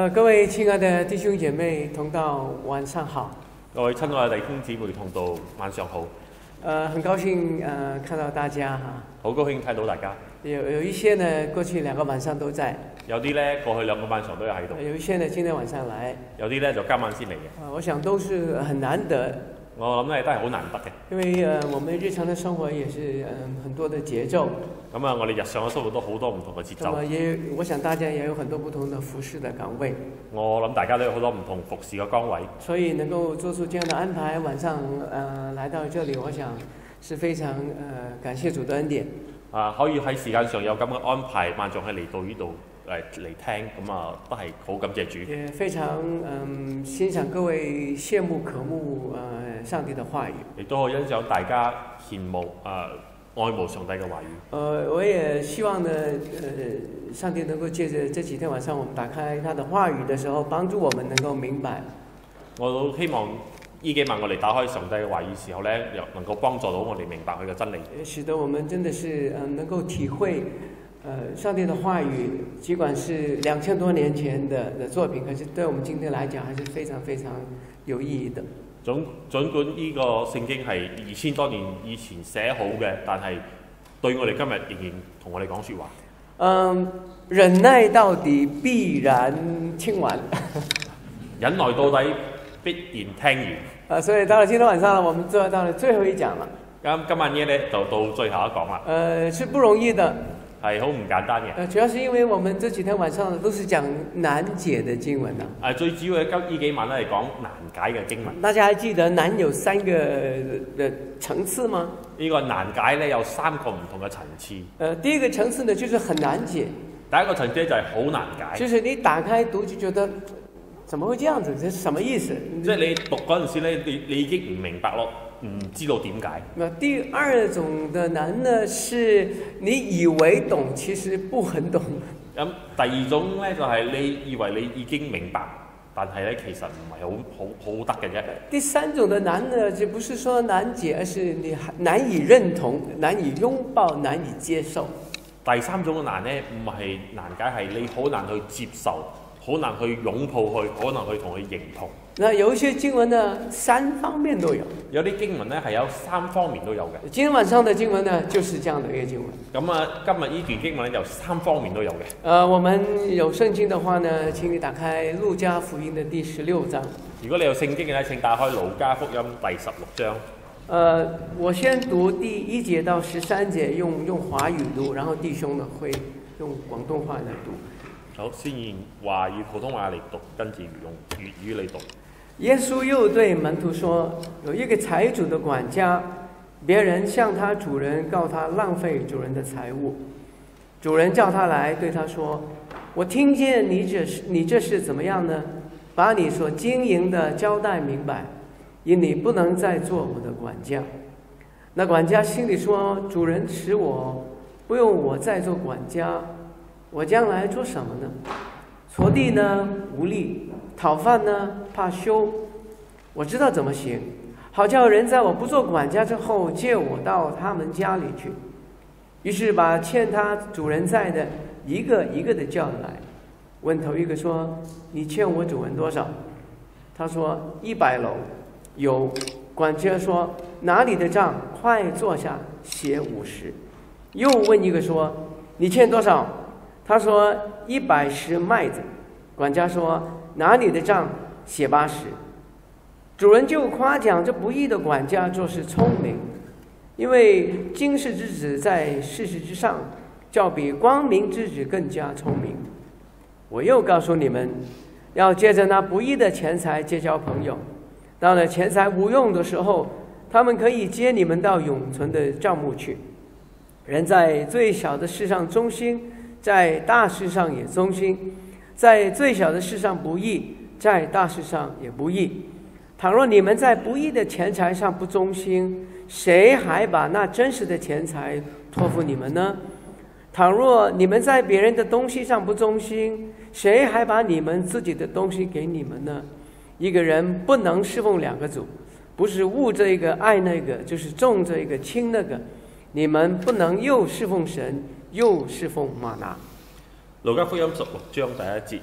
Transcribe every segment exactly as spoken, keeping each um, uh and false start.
呃，各位亲愛的弟兄姐妹同道，晚上好。 各位親愛的弟兄姊妹同道，晚上好。 呃，很高興呃看到大家哈。 好高興睇到大家。 有有一些呢，過去兩個晚上都在。 有啲咧過去兩個晚上都有喺度。 有一些呢，今天晚上來。 有啲咧就今晚先嚟嘅。 呃，我想都是很難得。 我諗咧都係好難得嘅。 因為呃，我們日常的生活也是嗯很多的節奏。 咁啊，我哋日常嘅生活都好多唔同嘅節奏。 咁也，我想大家也有很多不同的服侍的崗位。 我諗大家都有好多唔同服侍嘅崗位。 所以能夠做出這樣的安排，晚上呃來到這裡，我想是非常呃感謝主的恩典。 啊，可以喺時間上有咁嘅安排，萬眾係嚟到呢度誒嚟聽，咁啊都係好感謝主。 也非常嗯欣賞各位羨慕渴慕呃上帝的話語。亦都好欣賞大家羨慕啊、呃、愛慕上帝嘅話語。 呃，我也希望呢，呃，上帝能夠借着這幾天晚上我們打開他的話語的時候，幫助我們能夠明白。 我都希望呢幾晚我哋打開上帝嘅話語時候咧，又能夠幫助到我哋明白佢嘅真理。 使得我們真的是嗯能夠體會。呃，上帝的話語，儘管是兩千多年前的的作品，可是對我們今天來講，還是非常非常有意義的。 總儘管呢個聖經係二千多年以前寫好嘅，但係對我哋今日仍然同我哋講説話。 嗯，忍耐到底必然聽完。 忍耐到底必然聽完。 啊，所以到了今天晚上，我們做到了最後一講了。 咁今晚嘢咧就到最後一講啦。 呃，是不容易的。係好唔簡單嘅。 呃，主要是因為我們這幾天晚上都是講難解的經文啊。 誒，最主要嘅今呢幾晚咧係講難解嘅經文。 大家還記得難有三個嘅層次嗎？ 呢個難解咧有三個唔同嘅層次。 呃，第一個層次呢，就是很難解。 第一個層次就係好難解。 就是你打開讀就覺得，怎麼會這樣子？這是什麼意思？ 即係你讀嗰陣時咧，你你已經唔明白咯。唔知道點解。 那第二種的難呢，是你以為懂，其實不很懂。 咁第二種咧就係、是、你以為你已經明白，但係咧其實唔係好好好得嘅啫。 第三種的難呢，就不是說難解，而是你難以認同、難以擁抱、難以接受。 第三種嘅難咧，唔係難解，係你好難去接受，好難去擁抱佢，好難去同佢認同。 那有一些經文呢，三方面都有。 有啲經文呢係有三方面都有嘅。 今天晚上的經文呢，就是這樣的一個經文。 咁啊，今日呢段經文呢，有三方面都有嘅。 呃，我們有聖經的話呢，請你打開路加福音的第十六章。 如果你有聖經嘅呢，請打開路加福音第十六章。 呃，我先讀第一節到十三節，用用華語讀，然後弟兄呢會用廣東話嚟讀。 好，先用華語普通話嚟讀，跟住用粵語嚟讀。 耶穌又對門徒說：有一個財主的管家，別人向他主人告他浪費主人的財物，主人叫他來，對他說：我聽見你這是你這是怎麼樣呢？把你所經營的交代明白，因你不能再做我的管家。那管家心裡說：主人使我不用我再做管家，我將來做什麼呢？鋤地呢，無力；討飯呢，怕羞。我知道怎麼行，好叫人在我不做管家之後借我到他們家裡去。於是把欠他主人債的一個一個的叫來，問頭一個說：你欠我主人多少？他說：一百簍。有。管家說：哪裡的賬？快坐下寫五十。又問一個說：你欠多少？他說：一百石麥子。管家說：哪裡的賬？寫八十。主人就誇獎這不義的管家做事聰明，因為經世之子在世事之上，較比光明之子更加聰明。我又告訴你們，要借着那不義的錢財結交朋友，到了錢財無用的時候，他們可以接你們到永存的帳幕去。人在最小的事上忠心，在大事上也忠心；在最小的事上不義，在大事上也不義。倘若你們在不義的錢財上不忠心，誰還把那真實的錢財託付你們呢？倘若你們在別人的東西上不忠心，誰還把你們自己的東西給你們呢？一個人不能侍奉兩個主，不是惡這一個愛那個，就是重這一個輕那個。你們不能又侍奉神，又侍奉瑪拿。 路加福音十六章第一節。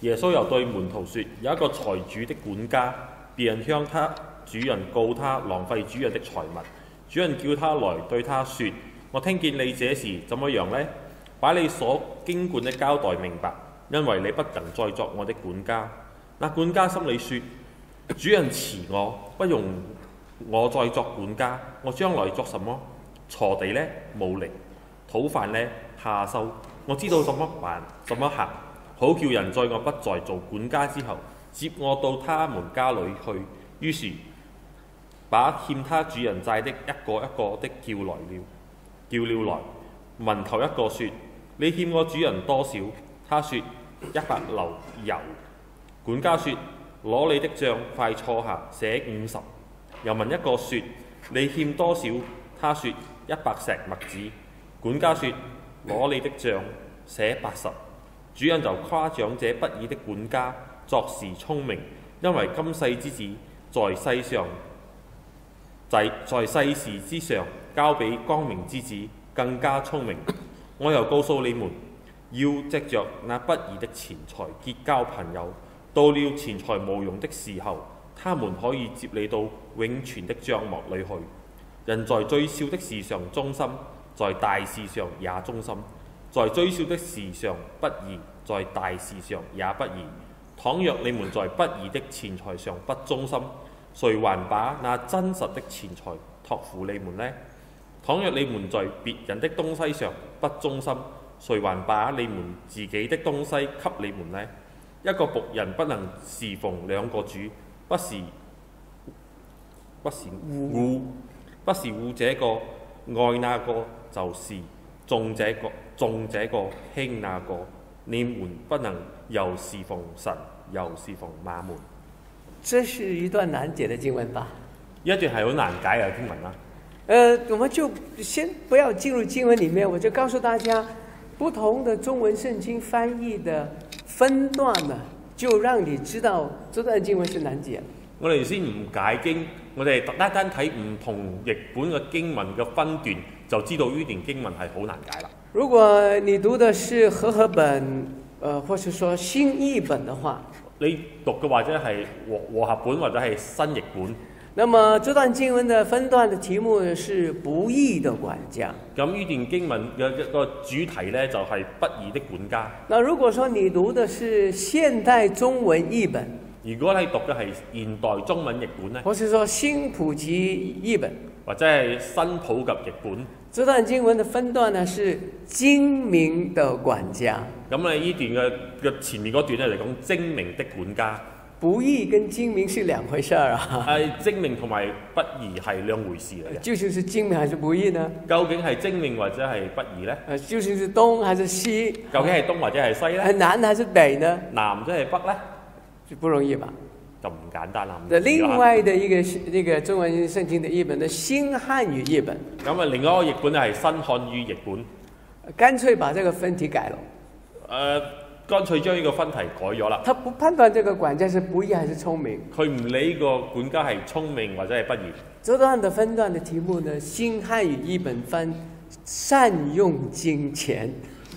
耶穌又對門徒說：有一個財主的管家，別人向他主人告他浪費主人的財物，主人叫他來對他說：我聽見你這事怎麼樣呢？把你所經管的交代明白，因為你不能再作我的管家。那管家心裏說：主人辭我，不容我再作管家，我將來作什麼？鋤地呢，冇力；討飯呢，下手。我知道怎麼辦，怎麼行，好叫人在我不再做管家之後，接我到他們家裏去。於是把欠他主人債的一個一個的叫來了，叫了來。問頭一個說：你欠我主人多少？他說：一百簍油。管家說：攞你的帳，快坐下，寫五十。又問一個說：你欠多少？他說：一百石麥子。管家說：攞你的帳，寫八十。主人就誇獎這不義的管家作事聰明，因為今世之子在世上，在在世事之上交俾光明之子更加聰明。我又告訴你們，要藉着那不義的錢財結交朋友，到了錢財無用的時候，他們可以接你到永存的帳幕裏去。人在最小的事上忠心，在大事上也忠心；在最小的事上不義，在大事上也不義。倘若你們在不義的錢財上不忠心，誰還把那真實的錢財託付你們呢？倘若你們在別人的東西上不忠心，誰還把你們自己的東西給你們呢？一個僕人不能侍奉兩個主，不是不是護不是護這個愛那個，就是重這個重這個輕那個。你們不能又侍奉神，又侍奉馬門。 這是一段難解的經文吧？ 一段係好難解嘅經文啦。 呃，我們就先不要進入經文裡面，我就告訴大家，不同的中文聖經翻譯的分段呢，就讓你知道這段經文是難解。 我哋先唔解經，我哋單單睇唔同譯本嘅經文嘅分段，就知道呢段經文係好難解啦。 如果你讀的是和合本，呃，或是說新譯本的話， 你讀嘅或者係和和合本或者係新譯本。 那麼這段經文的分段的題目是不義的管家。 咁呢段經文嘅一個主題呢，就係不義的管家。 那如果說你讀的是現代中文譯本， 如果你讀嘅係現代中文譯本呢， 或是說新普及譯本， 或者係新普及譯本， 這段經文的分段呢是精明的管家。 咁啊呢段嘅嘅前面嗰段咧嚟講精明的管家。 不義跟精明是兩回事啊！ 係精明同埋不義係兩回事嚟嘅。 究竟是精明還是不義呢？ 究竟係精明或者係不義呢？ 呃，究竟是東還是西？ 究竟係東或者係西呢？ 南還是北呢？ 南或者係北呢？ 就不容易吧？ 就唔簡單啦。 另外的一個那個中文聖經的譯本的新漢語譯本， 咁啊，另外一個譯本咧係新漢語譯本， 乾脆把這個分題改了。 誒、呃。乾脆將呢個分題改咗啦。 他不判斷這個管家是不義還是聰明， 佢唔理個管家係聰明或者係不義。 這段的分段的題目呢，新漢語譯本翻善用金錢。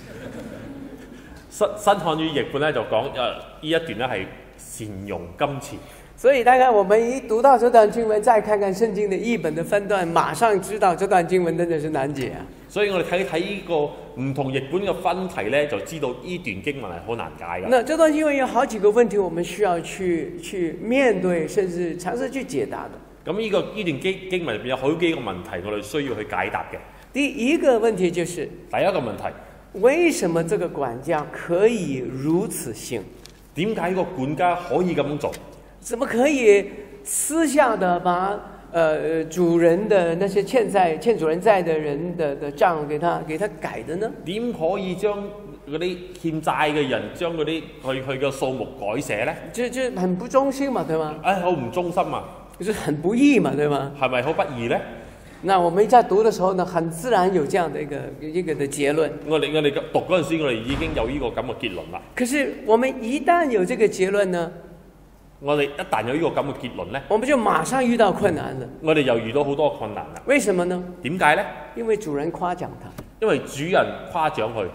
新新漢語譯本咧就講誒呢一段咧係善用金錢。 所以大概我們一讀到這段經文，再看看聖經的譯本的分段，馬上知道這段經文真的是難解啊。 所以我哋睇睇呢個唔同譯本嘅分題咧，就知道呢段經文係好難解嘅。 那這段經文有好幾個問題，我們需要去去面對，甚至嘗試去解答的。 咁呢、這個呢段經經文入邊有好幾個問題，我哋需要去解答嘅。 第一個問題就是第一個問題， 為什麼這個管家可以如此行？ 點解個管家可以咁樣做？ 怎麼可以私下的把呃主人的那些欠債欠主人債的人的的賬給他給他改的呢？ 點可以將嗰啲欠債嘅人將嗰啲佢佢嘅數目改寫呢？ 就就很不忠心嘛，對嗎？ 唉，好唔忠心啊！ 就是很不義嘛，對嗎？ 係咪好不義呢？ 那我們在讀的時候呢，很自然有這樣的一個一個的結論。 我哋我哋讀嗰陣時，我哋已經有呢個咁嘅結論啦。 可是我們一旦有這個結論呢？ 我哋一旦有呢個咁嘅結論呢， 我們就馬上遇到困難了。 我哋又遇到好多困難啦。 為什麼呢？ 點解呢？ 因為主人誇獎他。 因為主人誇獎佢。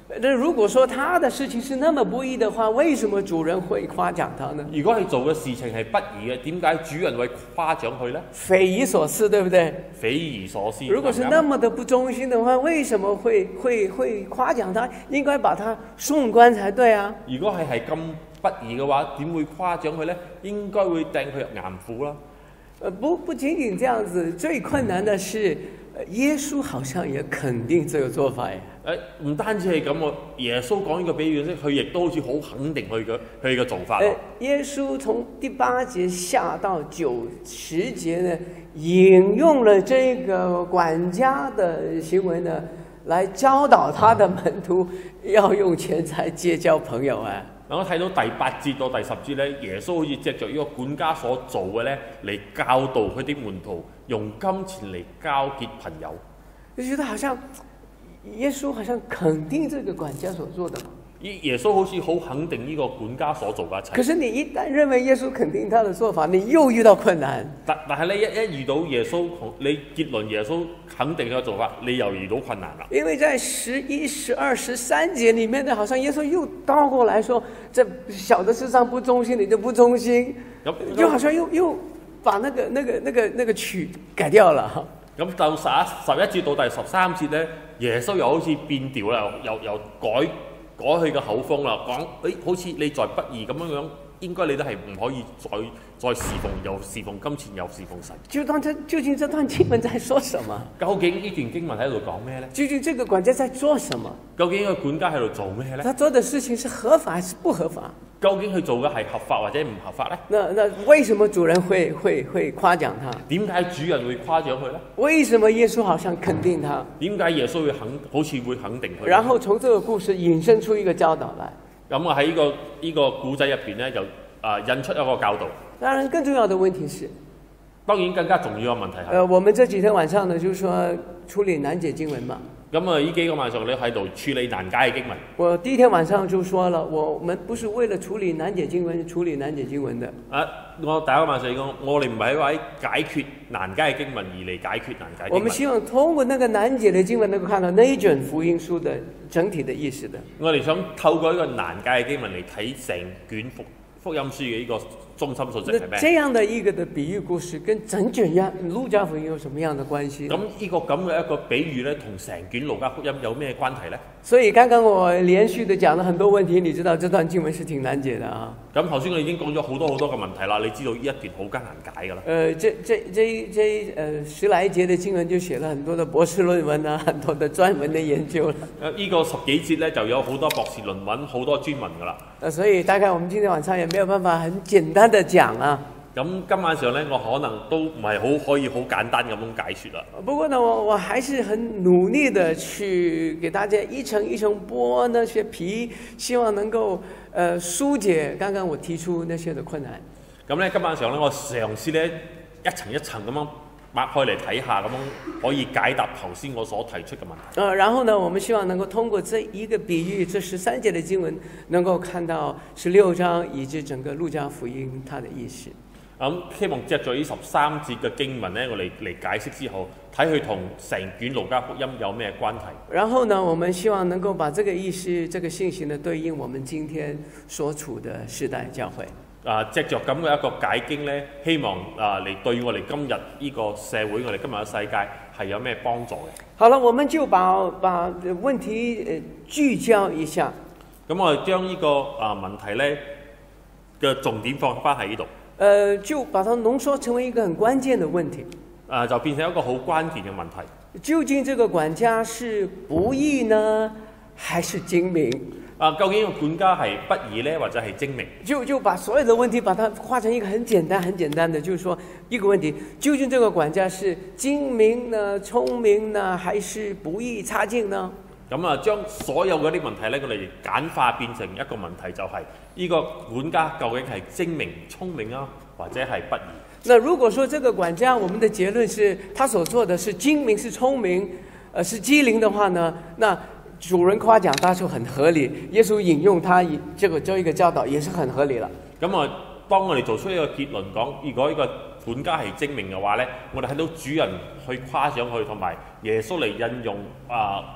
那如果說他的事情是那麼不義的話，為什麼主人會誇獎他呢？ 如果佢做嘅事情係不義嘅，點解主人會誇獎佢呢？ 匪夷所思，對不對？ 匪夷所思。 如果是那麼的不忠心的話，為什麼會會會誇獎他？應該把他送官才對啊！ 如果係係咁不義嘅話，點會誇獎佢呢？應該會掟佢入嚴府啦。 呃，不不僅僅這樣子，最困難的是，耶穌好像也肯定這個做法耶。 誒，唔單止係咁喎，耶穌講呢個比喻咧，佢亦都好似好肯定佢嘅佢嘅做法。 誒，耶穌從第八節下到九十節呢，引用了這個管家的行為呢，來教導他的門徒要用錢財結交朋友啊。 嗱，我睇到第八節到第十節咧，耶穌好似藉着呢個管家所做嘅咧，嚟教導佢啲門徒用金錢嚟交結朋友。 就覺得好像耶穌好像肯定這個管家所做的嘛。 耶穌好似好肯定呢個管家所做嘅一切。 可是你一旦認為耶穌肯定他的做法，你又遇到困難。 但但係你一一遇到耶穌，你結論耶穌肯定佢嘅做法，你又遇到困難啦。 因為在十一、十二、十三節裡面呢，好像耶穌又倒過來說，這小的事上不忠心，你就不忠心，就好像又又把那個那個那個那個曲改掉了。 咁到十一十一節到第十三節咧，耶穌又好似變調啦，又又又改。改佢嘅口風啦，講誒、哎、好似你在不義咁樣樣，應該你都係唔可以再再侍奉，又侍奉金錢，又侍奉神。就當這究竟這段經文在說什麼？ 究竟呢段經文喺度講咩咧？ 究竟這個管家在做什麼？ 究竟呢個管家喺度做咩咧？ 他做的事情是合法還是不合法？ 究竟佢做嘅係合法或者唔合法咧？ 那那為什麼主人會會會誇獎他？ 點解主人會誇獎佢咧？ 為什麼耶穌好像肯定他？ 點解耶穌會肯好似會肯定佢？ 然後從這個故事引申出一個教導來。 咁啊喺呢個呢個古仔入邊咧，就啊引出一個教導。 當然，更重要的問題是， 當然更加重要嘅問題係。 呃，我們這幾天晚上呢，就是說處理難解經文嘛。 咁啊，呢幾個晚上你喺度處理難解嘅經文。 我第一天晚上就說了，我們不是為了處理難解經文處理難解經文的。 啊，我第一個晚上講，我哋唔係為解決難解嘅經文而嚟解決難解經文。 我們希望通過那個難解的經文，能夠看到那一卷福音書的整體的意思的。 我哋想透過一個難解嘅經文嚟睇成卷福福音書嘅呢個中心信息係咩？ 這樣的一個的比喻故事，跟整卷呀路加福音有什麼樣的關係？ 咁呢個咁嘅一個比喻咧，同成卷路加福音有咩關係咧？ 所以剛剛我連續的講了很多問題，你知道這段經文是挺難解的啊。 咁頭先我已經講咗好多好多嘅問題啦，你知道呢一段好艱難解㗎啦。 呃，這這這這呃十來節的經文就寫了很多的博士論文啊，很多的專門的研究啦。 誒，呢個十幾節咧就有好多博士論文、好多專文㗎啦。 呃，所以大概我們今天晚上也沒有辦法很簡單的講啊。 咁今晚上咧，我可能都唔係好可以好簡單咁樣解説啦。 不過呢，我我還是很努力的去給大家一層一層剝那些皮，希望能夠呃疏解剛剛我提出那些的困難。 咁咧，今晚上咧，我嘗試咧一層一層咁樣擘開嚟睇下，咁樣可以解答頭先我所提出嘅問題。 呃，然後呢，我們希望能夠通過這一個比喻，這十三節的經文，能夠看到十六章以及整個路加福音它的意思。 咁、嗯、希望藉著呢十三節嘅經文咧，我哋嚟解釋之後，睇佢同成卷路加福音有咩關係。 然後呢，我們希望能夠把這個意思、這個信息呢，對應我們今天所處的世代教會。 啊，藉著咁嘅一個解經咧，希望啊嚟對我哋今日呢個社會、我哋今日嘅世界係有咩幫助嘅。 好了，我們就把把問題呃聚焦一下。 咁我哋將呢個啊問題咧嘅重點放翻喺呢度。 呃，就把它濃縮成為一個很關鍵的問題。 啊，就變成一個好關鍵嘅問題。 究竟這個管家是不義呢，還是精明？ 啊，究竟個管家係不義呢，或者係精明？ 就就把所有的問題把它畫成一個很簡單、很簡單的，就是說一個問題：究竟這個管家是精明呢、聰明呢，還是不義差勁呢？ 咁啊，將所有嗰啲問題咧，我哋簡化變成一個問題，就係呢個管家究竟係精明、聰明啊，或者係不義？ 那如果說這個管家，我們的結論是他所做的是精明、是聰明，呃，是機靈的話呢，那主人誇獎他就很合理，耶穌引用他這個做一個教導也是很合理了。 咁啊，當我哋做出一個結論講，如果呢個管家係精明嘅話咧，我哋睇到主人去誇獎佢，同埋耶穌嚟引用啊。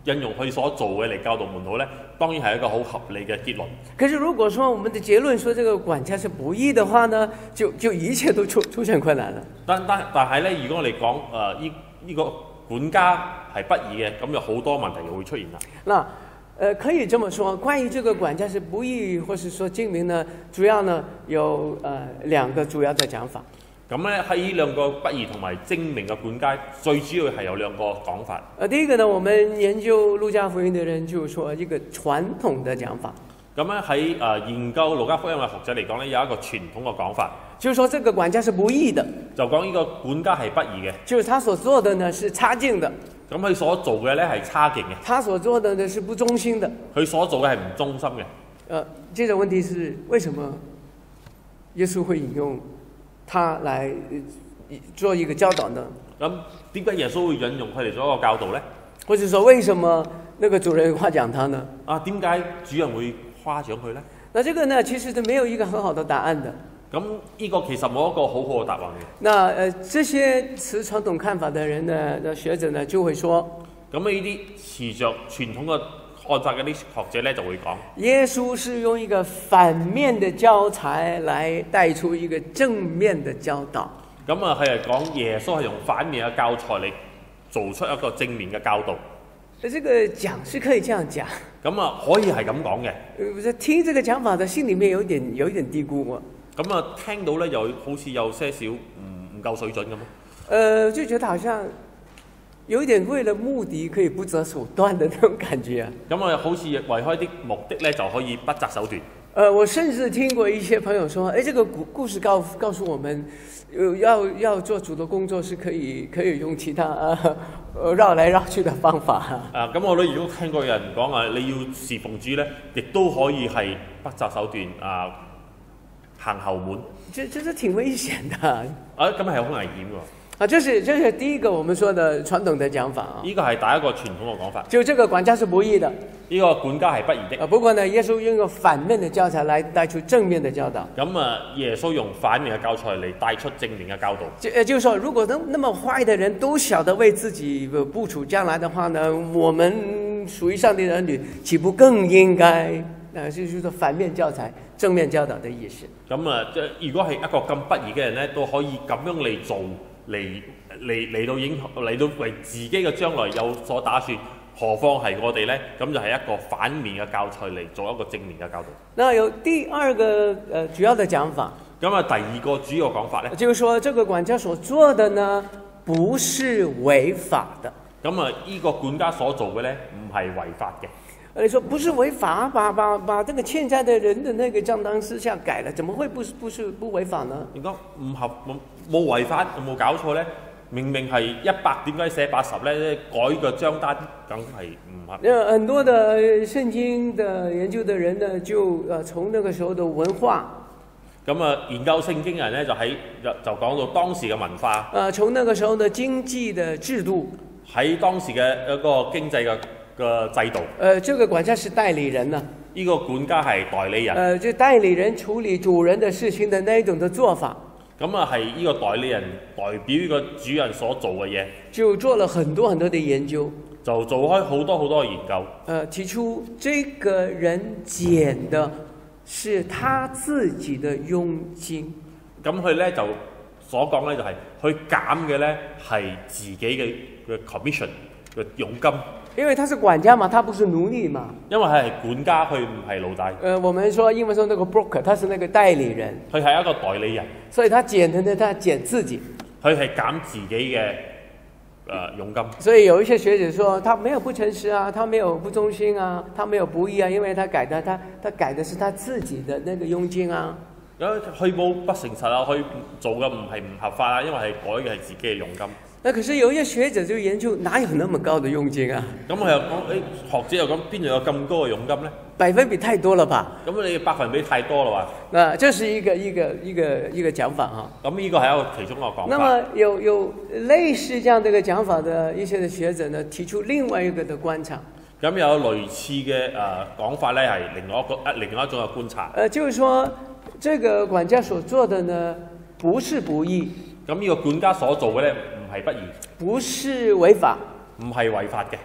引用佢所做嘅嚟教導門徒呢，當然係一個好合理嘅結論。 可是如果說我們的結論說這個管家是不義的話呢，就就一切都出出現困難了。 但但但係呢，如果我哋講誒呢呢個管家係不義嘅，咁有好多問題就會出現啦。 那呃，可以這麼說，關於這個管家是不義，或是說精明呢，主要呢有呃兩個主要的講法。 咁咧喺呢兩個不義同埋精明嘅管家，最主要係有兩個講法。 呃，第一個呢，我們研究路加福音的人就說一個傳統的講法。 咁咧喺誒研究路加福音嘅學者嚟講咧，有一個傳統嘅講法， 就是說這個管家是不義的， 就講呢個管家係不義嘅， 就是他所做的呢是差勁的。 咁佢所做嘅咧係差勁嘅， 他所做的呢是不忠心的。 佢所做嘅係唔忠心嘅。 呃，這個問題是為什麼耶穌會引用他來做一個教導呢？ 咁點解耶穌會引用佢嚟做一個教導呢？ 或者說為什麼那個主人誇獎他呢？ 啊，點解主人會誇獎佢呢？ 那這個呢，其實是沒有一個很好的答案的。 咁呢個其實冇一個好好嘅答案嘅。 那呃，這些持傳統看法的人呢，的學者呢就會說， 咁呢啲持着傳統嘅看法嘅啲學者咧就會講， 耶穌是用一個反面的教材來帶出一個正面的教導。 咁啊，佢係講耶穌係用反面嘅教材嚟做出一個正面嘅教導。 這個講是可以這樣講。 咁啊，可以係咁講嘅。 呃，聽這個講法的心裡面有點有一點嘀咕。 咁啊，聽到咧又好似有些少唔唔夠水準咁咯。 呃，就覺得好像有一點為了目的可以不擇手段的那種感覺啊。 咁啊，好似為開啲目的咧就可以不擇手段。 呃，我甚至聽過一些朋友說，哎，這個故故事告告訴我們，呃，要要做主的工作是可以可以用其他呃繞來繞去的方法。 啊，咁我都如果聽過有人講啊，你要侍奉主咧，亦都可以係不擇手段啊，行後門。 這這是挺危險的。 啊，咁係好危險喎。 啊，這是這是第一個我們說的傳統的講法啊。 呢個係第一個傳統嘅講法。 就這個管家是不義的。 呢個管家係不義的。 啊，不過呢，耶穌用一個反面的教材來帶出正面的教導。 咁啊，耶穌用反面嘅教材嚟帶出正面嘅教導。 就呃，就是說，如果那那麼壞的人都曉得為自己部署將來的話呢，我們屬於上帝的兒女，豈不更應該？呃，就是說反面教材、正面教導的意思。 咁啊，即係如果係一個咁不義嘅人咧，都可以咁樣嚟做，嚟嚟嚟到影嚟到為自己嘅將來有所打算，何況係我哋咧？咁就係一個反面嘅教材嚟做一個正面嘅教導。 那有第二個呃主要的講法。 咁啊，第二個主要講法咧， 就是說，這個管家所做的呢，不是違法的。 咁啊，呢個管家所做嘅咧，唔係違法嘅。 你說不是違法，把把把這個欠債的人的那個賬單私下改了，怎麼會不是不是不違法呢？ 如果唔合冇冇違法，有冇搞錯咧？明明係一百，點解寫八十咧？改個賬單梗係唔合。 那很多的聖經的研究的人呢，就呃從那個時候的文化， 咁啊研究聖經嘅人咧就喺就講到當時嘅文化。 呃，從那個時候的經濟的制度， 喺當時嘅一個經濟嘅嘅制度。 呃，這個管家是代理人呢、啊。 呢個管家係代理人。 呃，就代理人處理主人的事情的那一種的做法。 咁啊，係呢個代理人代表呢個主人所做嘅嘢， 就做了很多很多的研究， 就做開好多好多嘅研究。 呃，提出這個人減的是他自己的佣金。 咁佢咧就所講咧就係佢減嘅咧係自己嘅嘅 commission 嘅佣金。 因為他是管家嘛，他不是奴隸嘛。 因為佢係管家，佢唔係奴隸。 呃，我們說英文說那個 broker，他是那個代理人。 佢係一個代理人。 所以他減的呢，他減自己。 佢係減自己嘅誒、呃、佣金。 所以有一些學者說，他沒有不誠實啊，他沒有不忠心啊，他沒有不義啊，因為他改的，他他改的是他自己的那個佣金啊。 佢冇不誠實啊，佢做嘅唔係唔合法啊，因為係改嘅係自己嘅佣金。 那可是有一些學者就研究，哪有那麼高的佣金啊？ 咁佢又講，誒學者又講，邊度有咁高嘅佣金咧？ 百分比太多了吧？ 咁你百分比太多啦喎。 那這是一個一個一個一個講法啊。 咁呢個係一個其中一個講法。 那麼有有類似這樣的一個講法的一些的學者呢，提出另外一個的觀察。 咁有類似嘅誒講法咧，係另外一個誒另外一種嘅觀察。 呃，就是說，這個管家所做的呢，不是不義。 咁呢個管家所做嘅咧，唔係不義， 不是違法， 唔係違法嘅。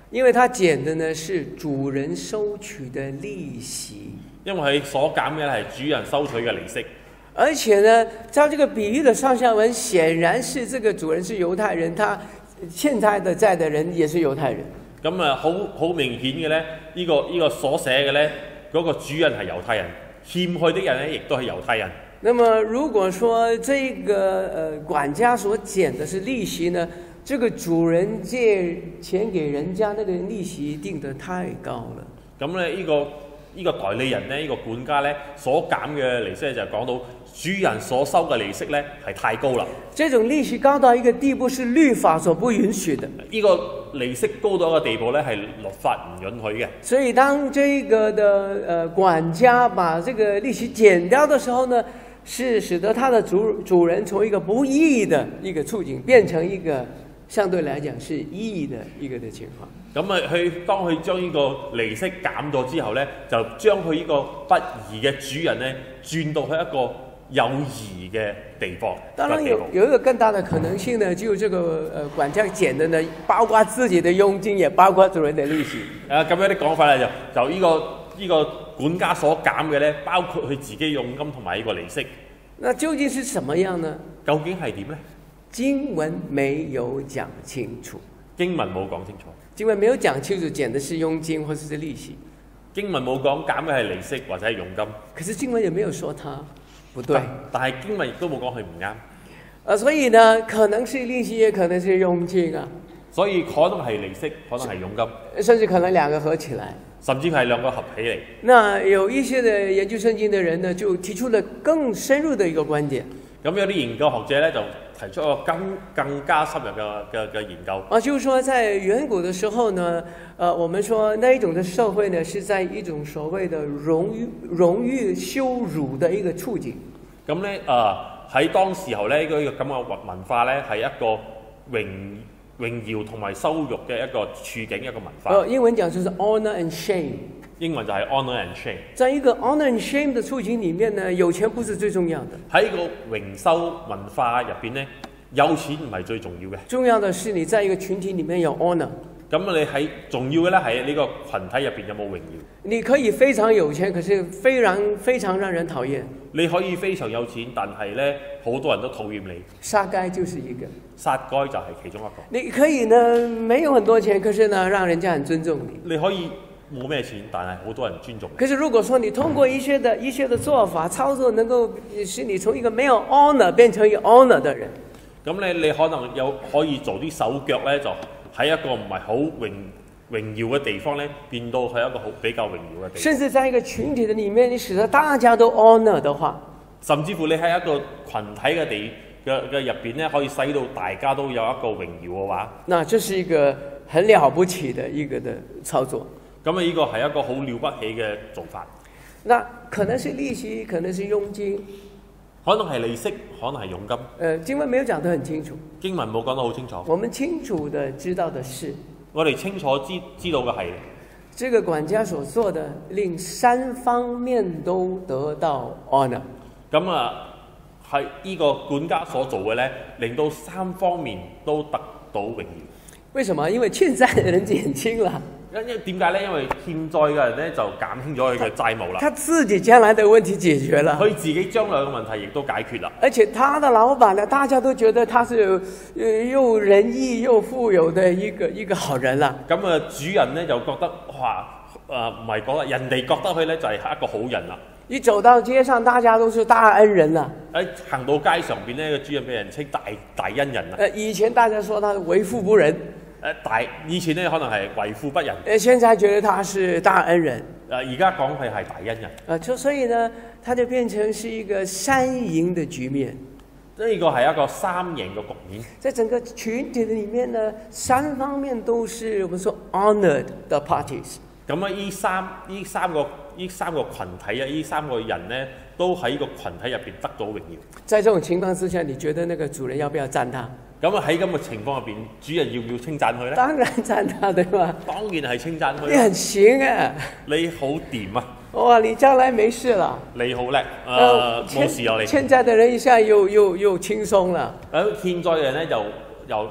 因為他減的呢是主人收取的利息， 因為佢所減嘅係主人收取嘅利息。 而且呢，照這個比喻的上下文，顯然是這個主人是猶太人，他欠他的債的人也是猶太人。 咁啊，好好明顯嘅咧，呢、這個呢、這個所寫嘅咧，嗰、那個主人係猶太人，欠佢的人咧亦都係猶太人。 那麼如果說這個呃管家所減的是利息呢，這個主人借錢給人家，那個利息定得太高了。 咁咧呢個呢、這個代理人咧，呢、這個管家咧所減嘅利息就係講到主人所收嘅利息咧係太高啦。 這種利息高到一個地步，是律法所不允許的。 呢個利息高到一個地步咧，係律法唔允許嘅。 所以當這個的呃管家把這個利息減掉的時候呢，是使得他的主主人從一個不義的一個處境，變成一個相對來講是義的一個的情況。 咁啊，佢當佢將呢個利息減咗之後咧，就將佢呢個不義嘅主人咧轉到去一個有義嘅地方。 當然有有一個更大的可能性呢，就這個呃管家減的呢，包括自己的佣金，也包括主人的利息。 誒咁樣啲講法咧，就就呢、這個呢、這個管家所減嘅咧，包括佢自己佣金同埋呢個利息。 那究竟是什麼樣呢？ 究竟係點咧？ 經文沒有講清楚。 經文冇講清楚。 經文沒有講清楚減的是佣金或者是利息。 經文冇講減嘅係利息或者係佣金。 可是經文也沒有說它不對。 但係經文亦都冇講佢唔啱。 啊，所以呢，可能是利息，也可能是佣金啊。 所以可能係利息，可能係佣金， 甚至可能兩個合起來。 甚至係兩個合起嚟。 那有一些的研究聖經的人呢，就提出了更深入的一個觀點。 咁有啲研究學者咧就提出一個更更加深入嘅嘅嘅研究。 啊，就是說在遠古的時候呢，呃，我們說那一種的社會呢，是在一種所謂的榮譽榮譽羞辱的一個處境。 咁咧誒喺當時候咧，呢個咁嘅文化咧係一個榮榮耀同埋羞辱嘅一個處境，一個文化。 呃，英文講就是 honor and shame。 英文就係 honor and shame。 在一個 honor and shame 的處境裡面呢，有錢不是最重要的。 喺個榮羞文化入邊咧，有錢唔係最重要嘅。 重要的是你在一個群體裡面有 honor。 咁你喺重要嘅咧係呢個群體入邊有冇榮耀？你可以非常有錢，可是非常非常讓人討厭。 你可以非常有錢，但係咧好多人都討厭你。 撒該就是一個。 撒該就係其中一個。 你可以呢沒有很多錢，可是呢讓人家很尊重你。 你可以冇咩錢，但係好多人尊重你。 可是如果說你通過一些的一些的做法操作，能夠使你從一個沒有 honor 變成一個 honor 的人， 咁你你可能有可以做啲手腳咧，就喺一個唔係好榮榮耀嘅地方咧，變到係一個好比較榮耀嘅地方。 甚至在一個群體的裡面，你使得大家都 honor 的話， 甚至乎你喺一個群體嘅地嘅嘅入邊咧，可以使到大家都有一個榮耀嘅話， 那這是一個很了不起的一個的操作。 咁啊，呢個係一個好了不起嘅做法。 那可能是利息，可能是佣金， 可能係利息，可能係佣金。 呃，經文沒有講得很清楚。 經文冇講得好清楚。 我們清楚的知道的是， 我哋清楚知知道嘅係， 這個管家所做的，令三方面都得到 honor。 咁啊，係呢個管家所做嘅咧，令到三方面都得到榮耀。 為什麼？因為欠債的人減輕了。 因因點解咧？因為欠債嘅人咧就減輕咗佢嘅債務啦。 他自己將來的問題解決了， 佢自己將來嘅問題亦都解決啦。 而且他的老闆呢，大家都覺得他是呃又仁義又富有的一個一個好人啦。 咁啊，主人咧就覺得哇，誒唔係覺得，人哋覺得佢咧就係一個好人啦。 一走到街上，大家都是大恩人啦。 喺行到街上邊咧，個主人俾人稱大大恩人啦。 誒，以前大家說他為富不仁。 誒大以前咧可能係為富不仁， 誒現在覺得他是大恩人， 誒而家講佢係大恩人， 啊，就所以呢，他就變成是一個三贏的局面。 呢個係一個三贏嘅局面。 在整個群體的裡面呢，三方面都是我們說 honored 的 parties。 咁啊，依三依三個依三個群體啊，依三個人咧，都喺個群體入邊得到榮耀。 在這種情況之下，你覺得那個主人要不要讚他？ 咁啊喺咁嘅情況入邊，主人要唔要稱讚佢咧？ 當然讚他，對吧？ 當然係稱讚佢。 你很行啊！ 你好掂啊！ 哇，你將來沒事了。 你好叻，誒冇事啊你。 欠債的人一下又又又輕鬆了。 咁欠債嘅人咧，又又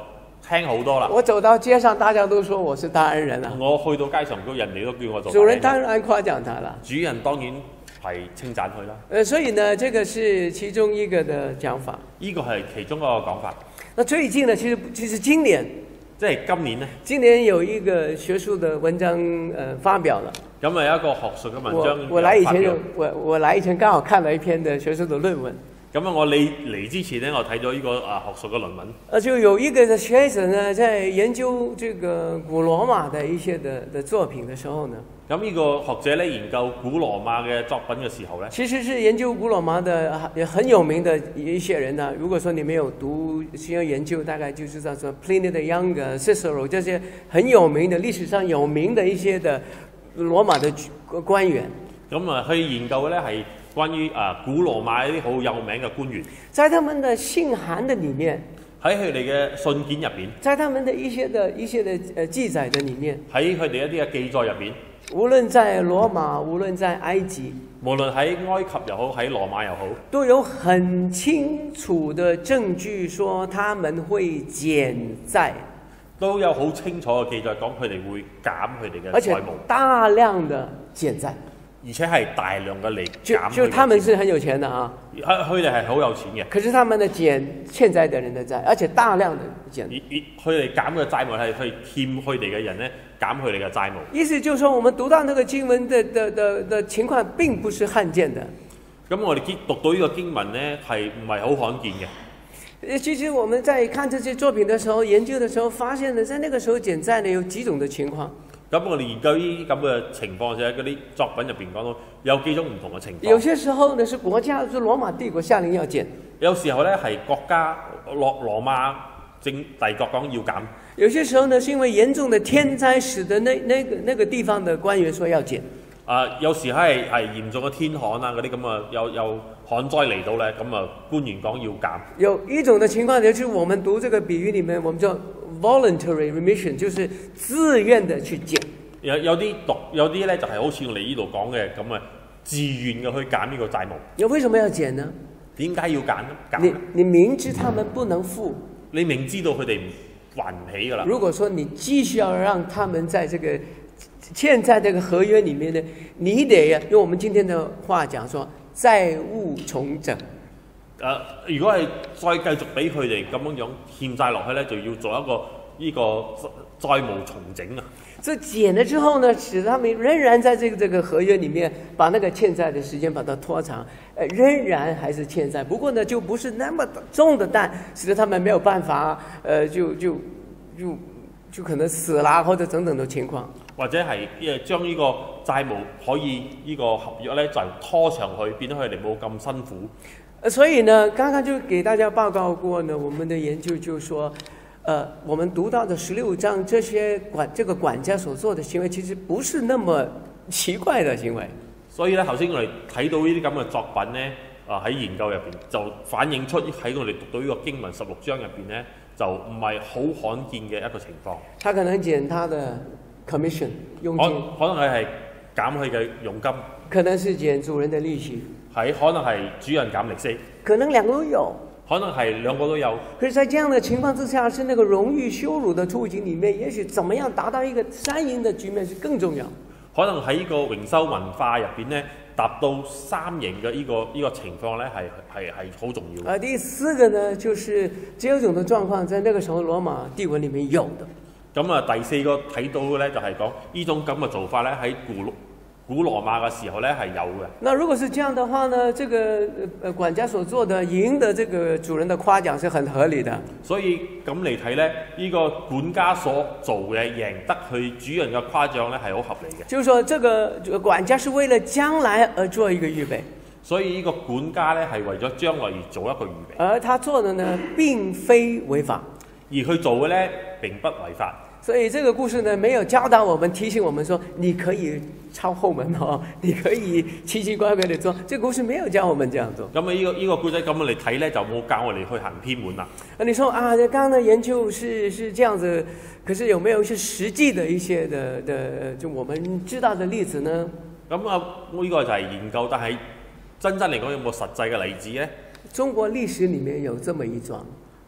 聽好多啦。 我走到街上，大家都說我是大恩人啊。 我去到街上都人哋都叫我做。 主人當然誇獎他了。 主人當然係稱讚佢啦。 呃，所以呢，這個是其中一個的講法。 呢個係其中一個講法。 那最近呢，其實其實今年， 即係今年呢， 今年有一個學術的文章，呃，發表了。 咁啊有一個學術嘅文章我我來以前就我我來以前剛好看了一篇的學術的論文。 咁啊，我嚟嚟之前呢，我睇咗呢個啊學術嘅論文。 呃，就有一個的學者呢，在研究這個古羅馬的一些的的作品的時候呢， 咁呢個學者咧研究古羅馬嘅作品嘅時候咧， 其實是研究古羅馬的也很有名的一些人呢。如果說你沒有讀需要研究，大概就知道說 Pliny the Younger、Cicero 這些很有名的歷史上有名的一些的羅馬的官員。 咁啊去研究嘅咧係關於啊古羅馬一啲好有名嘅官員， 在他們的信函的裡面， 喺佢哋嘅信件入邊， 在他們的一些的一些的呃記載的裡面， 喺佢哋一啲嘅記載入邊， 無論在羅馬，無論在埃及， 無論喺埃及又好，喺羅馬又好， 都有很清楚的證據說他們會減債， 都有好清楚嘅記載講佢哋會減佢哋嘅而且債務， 大量的減債。 而且係大量嘅嚟就減。 就他們是很有錢的啊， 佢哋係好有錢嘅。 可是他們的減欠債的人的債，而且大量的減。 而而佢哋減嘅債務係去欠佢哋嘅人咧減佢哋嘅債務。 意思就是說，我們讀到那個經文的的的的情況並不是罕見的。 咁我哋讀到呢個經文咧係唔係好罕見嘅？ 其實我們在看這些作品的時候，研究的時候，發現呢，在那個時候減債呢有幾種的情況。 咁我哋研究呢啲咁嘅情況，就喺嗰啲作品入邊講到有幾種唔同嘅情況。 有些時候呢是國家，是羅馬帝國下令要減； 有時候咧係國家羅羅馬政帝國講要減； 有些時候呢是因為嚴重的天災，使得那那個那個地方的官員說要減。 啊、呃，有時係係嚴重嘅天旱啊嗰啲咁啊，有有旱災嚟到咧，咁啊官員講要減。 有一種的情況就是我們讀這個比喻裡面，我們叫 voluntary remission，就是自願的去減。 有有啲讀有啲咧就係、是、好似我哋呢度講嘅咁啊，自願嘅去減呢個債務。 你為什麼要減呢？ 點解要減呢？減你你明知他們不能付， 你明知道佢哋唔還唔起㗎啦。 如果說你繼續要讓他們在這個欠債這個合約裡面呢，你得用我們今天的話講說債務重整。 誒、呃，如果係再繼續俾佢哋咁樣樣欠債落去咧，就要做一個呢個債務重整啊！ 這減了之後呢，使他們仍然在這個這個合約裡面把那個欠債的時間把它拖長，呃，仍然還是欠債。不過呢，就不是那麼重的擔，使得他們沒有辦法，呃，就就就就可能死啦，或者等等的情況。 或者係誒將呢個債務可以呢個合約咧就拖長去，變咗佢哋冇咁辛苦。 呃，所以呢，剛剛就給大家報告過呢，我們的研究就說，呃，我們讀到的十六章這些管這個管家所做的行為，其實不是那麼奇怪的行為。 所以咧，頭先我哋睇到呢啲咁嘅作品咧，啊、呃、喺研究入邊就反映出喺我哋讀到呢個經文十六章入邊咧，就唔係好罕見嘅一個情況。 他可能減他的 commission 佣金， 可能係係減佢嘅佣金， 可能是減主人的利息， 係可能係主人減利息， 可能兩個都有。 可能係兩個都有。 可是，在這樣的情況之下，是那個榮譽羞辱的處境裡面，也許怎麼樣達到一個三贏的局面是更重要。 可能喺呢個榮羞文化入邊咧，達到三贏嘅呢個呢、這個情況咧，係係係好重要。 啊，第四個呢，就是這種的狀況，在那個時候羅馬帝國裡面有的。 咁啊，第四個睇到嘅咧，就係講呢種咁嘅做法咧，喺古古羅馬嘅時候咧係有嘅。 那如果是這樣的話呢，這個呃管家所做的贏得這個主人的誇獎是很合理的。 所以咁嚟睇咧，呢、這個管家所做嘅贏得佢主人嘅誇獎咧係好合理嘅。 就是說，這個管家是為了將來而做一個預備。 所以呢個管家咧係為咗將來而做一個預備。 而他做的呢並非違法， 而佢做嘅咧並不違法。 所以這個故事呢，沒有教導我們、提醒我們說，你可以抄後門哦，你可以奇奇怪怪地做。這個故事沒有教我們這樣做。 咁啊，呢個呢個故仔咁嚟睇咧，就冇教我哋去行偏門啦。 啊，你說啊，剛剛的研究是是這樣子，可是有沒有一些實際的一些的的，就我們知道的例子呢？ 咁啊，呢個就係研究，但係真真嚟講有冇實際嘅例子咧？ 中國歷史裡面有這麼一樁。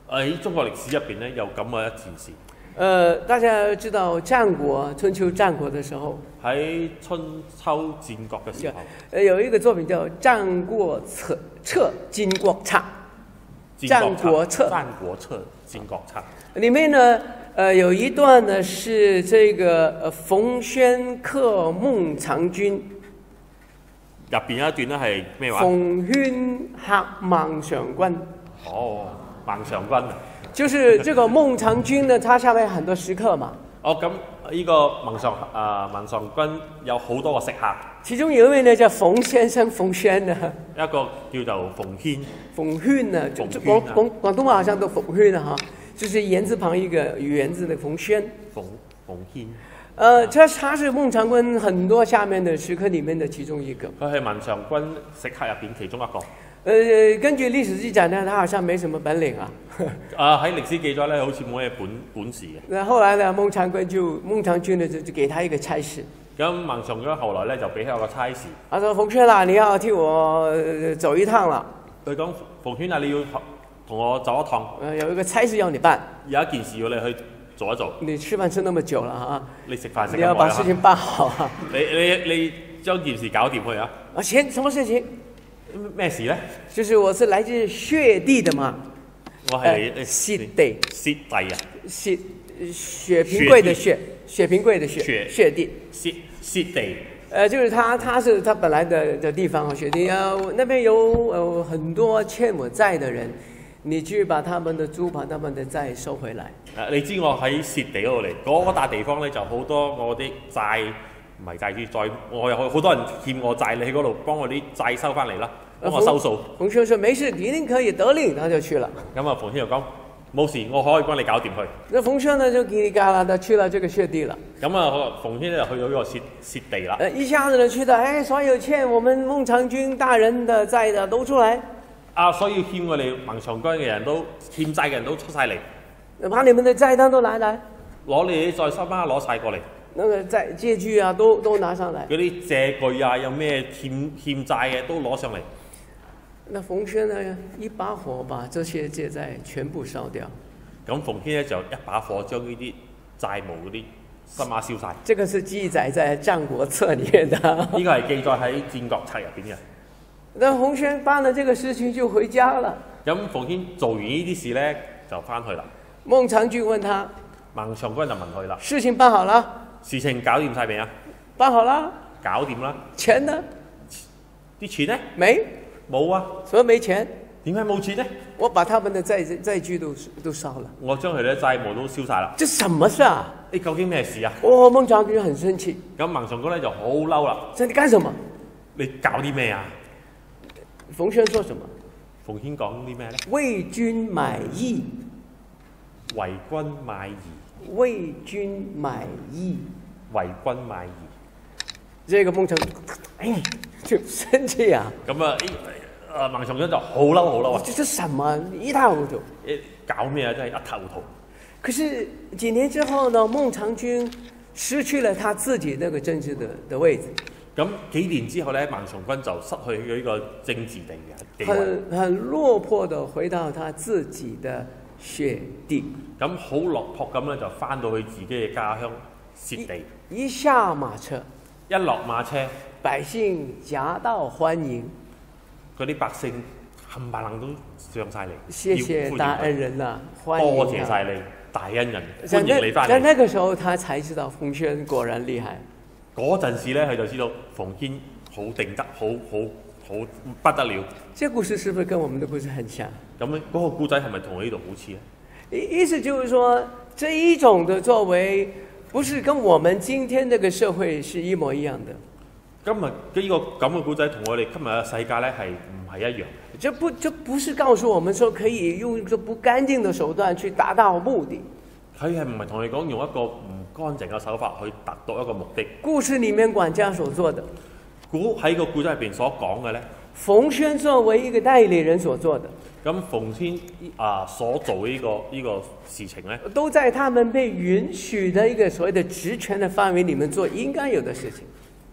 喺中國歷史入邊咧，有咁嘅一件事。 呃，大家知道戰國春秋戰國的時候， 喺春秋戰國嘅時候， 呃，有一個作品叫《戰國策策金國策》。戰國策， 戰國策，戰國策。 裡面呢，呃，有一段呢是這個呃馮諼克孟嘗君。 入邊有一段咧係咩話？ 馮諼克孟嘗君。 哦，孟嘗君啊！ 就是這個孟嘗君呢，他下面有很多食客嘛。 哦，咁呢個孟嘗啊孟嘗君有好多個食客， 其中有一位呢叫馮先生馮諼的， 一個叫做馮諼。 馮諼呢，就馮廣諼啊廣廣東話好像都馮諼的哈，就是言字旁一個言字的馮諼。 馮馮諼。 呃，他他是孟嘗君很多下面的食客裡面的其中一個。 佢係孟嘗君食客入邊其中一個。 呃，根據歷史記載呢，他好像沒什麼本領啊。 啊喺歷史記載咧，好似冇咩本本事嘅。 那後來呢，孟嘗君就孟嘗君呢就就給他一個差事。 咁孟嘗君後來咧就俾佢個差事。 他說：馮諼啦，你要替我呃走一趟啦。 佢講：馮諼啊，你要同我走一趟。 呃，有一個差事要你辦。 有一件事要你去做一做。 你吃飯吃那麼久了啊， 你食飯食你要把事情辦好啊。 你你你將件事搞掂佢啊！ 啊，行，什麼事情？ 咩事咧？ 就是我是來自薛地的嘛。 我係你薛地。 薛地啊。 薛薛平貴的薛，薛平貴的薛。薛地。 薛薛地。 呃，就是他，他是他本來的的地方啊，薛地啊，那邊有呃很多欠我債的人，你去把他們的租、把他們的債收回來。 誒、啊，你知我喺薛地嗰度嚟，嗰、那個、笪地方咧就好多我啲債。唔係債主債，我有好多人欠我債，你喺嗰度幫我啲債收翻嚟啦，幫我收數。 馮諼說：沒事，一定可以得令，他就去了。 咁啊，馮諼就講冇事，我可以幫你搞掂佢。 那馮諼呢就嘰里嘎啦的去了這個薛地了。 咁啊，馮諼就去到呢個薛薛地啦。 呃，一下子呢去到，哎，所有欠我們孟嘗君大人的債的都出來。 啊，所有欠我哋孟嘗君嘅人都欠債嘅人都出晒嚟。 把你們的債單都拿來。 攞你啲債收翻，攞晒過嚟。 那個債借據啊，都都拿上來。 嗰啲借據啊，有咩欠欠債嘅都攞上嚟。 那馮諼呢，一把火把這些借債全部燒掉。 咁馮諼咧就一把火將呢啲債務嗰啲心馬燒晒。 這個是記載在《戰國策》裡面的。 呢個係記載喺《戰國策》入邊嘅。 那馮諼辦了這個事情就回家了。 咁馮諼做完呢啲事咧，就翻去啦。 孟嘗君問他， 孟嘗君就問佢啦： 事情辦好了？ 事情搞掂晒未啊？ 辦好了。 搞掂啦。 錢呢？ 啲錢呢？ 沒。 冇啊。 什麼沒錢？ 點解冇錢呢？ 我把他們的債債據都都燒了。 我將佢哋啲債務都燒晒啦。 這什麼事啊？ 你究竟咩事啊？ 哦，孟嘗君很生氣。 咁孟嘗君咧就好嬲啦。 說你幹什麼？ 你搞啲咩啊？ 馮諼說什麼？ 馮諼講啲咩咧？ 為君買義。 為君買義。 為君買義。 為君買義。 這個孟嘗，哎，就生氣啊！ 咁啊，誒孟嘗君就好嬲好嬲啊！ 這是什麼？一塌糊塗！ 誒搞咩啊？真係一塌糊塗。 可是幾年之後呢，孟嘗君失去了他自己那個政治的的位置。 咁幾年之後咧，孟嘗君就失去咗呢個政治地位。 很很落魄地回到他自己的薛地。 咁好落魄咁咧，就翻到去自己嘅家鄉薛地。 一下馬車， 一落馬車， 百姓夾道歡迎。 嗰啲百姓冚唪唥都上晒嚟。 謝謝大恩人啦、啊，歡迎。 多謝晒你，大恩人，歡迎你翻嚟。 在那個時候，他才知道馮諼果然厲害。 嗰陣時咧，佢就知道馮諼好定得，好好好不得了。 這故事是不是跟我們的故事很像？ 咁咧，嗰個故仔係咪同我呢度好似咧？ 意思就是說，這一種的作為，不是跟我們今天這個社會是一模一樣的。 今日呢個咁嘅故仔同我哋今日嘅世界咧係唔係一樣？ 這不這不是告訴我們說可以用一個不乾淨的手段去達到目的。 佢係唔係同你講用一個唔乾淨嘅手法去達到一個目的？ 故事裡面管家所做的， 估喺個故仔入邊所講嘅咧， 馮諼作為一個代理人所做的， 咁馮諼啊所做呢、這個呢、這個事情咧， 都在他們被允許的一個所謂的職權的範圍裡面做應該有的事情。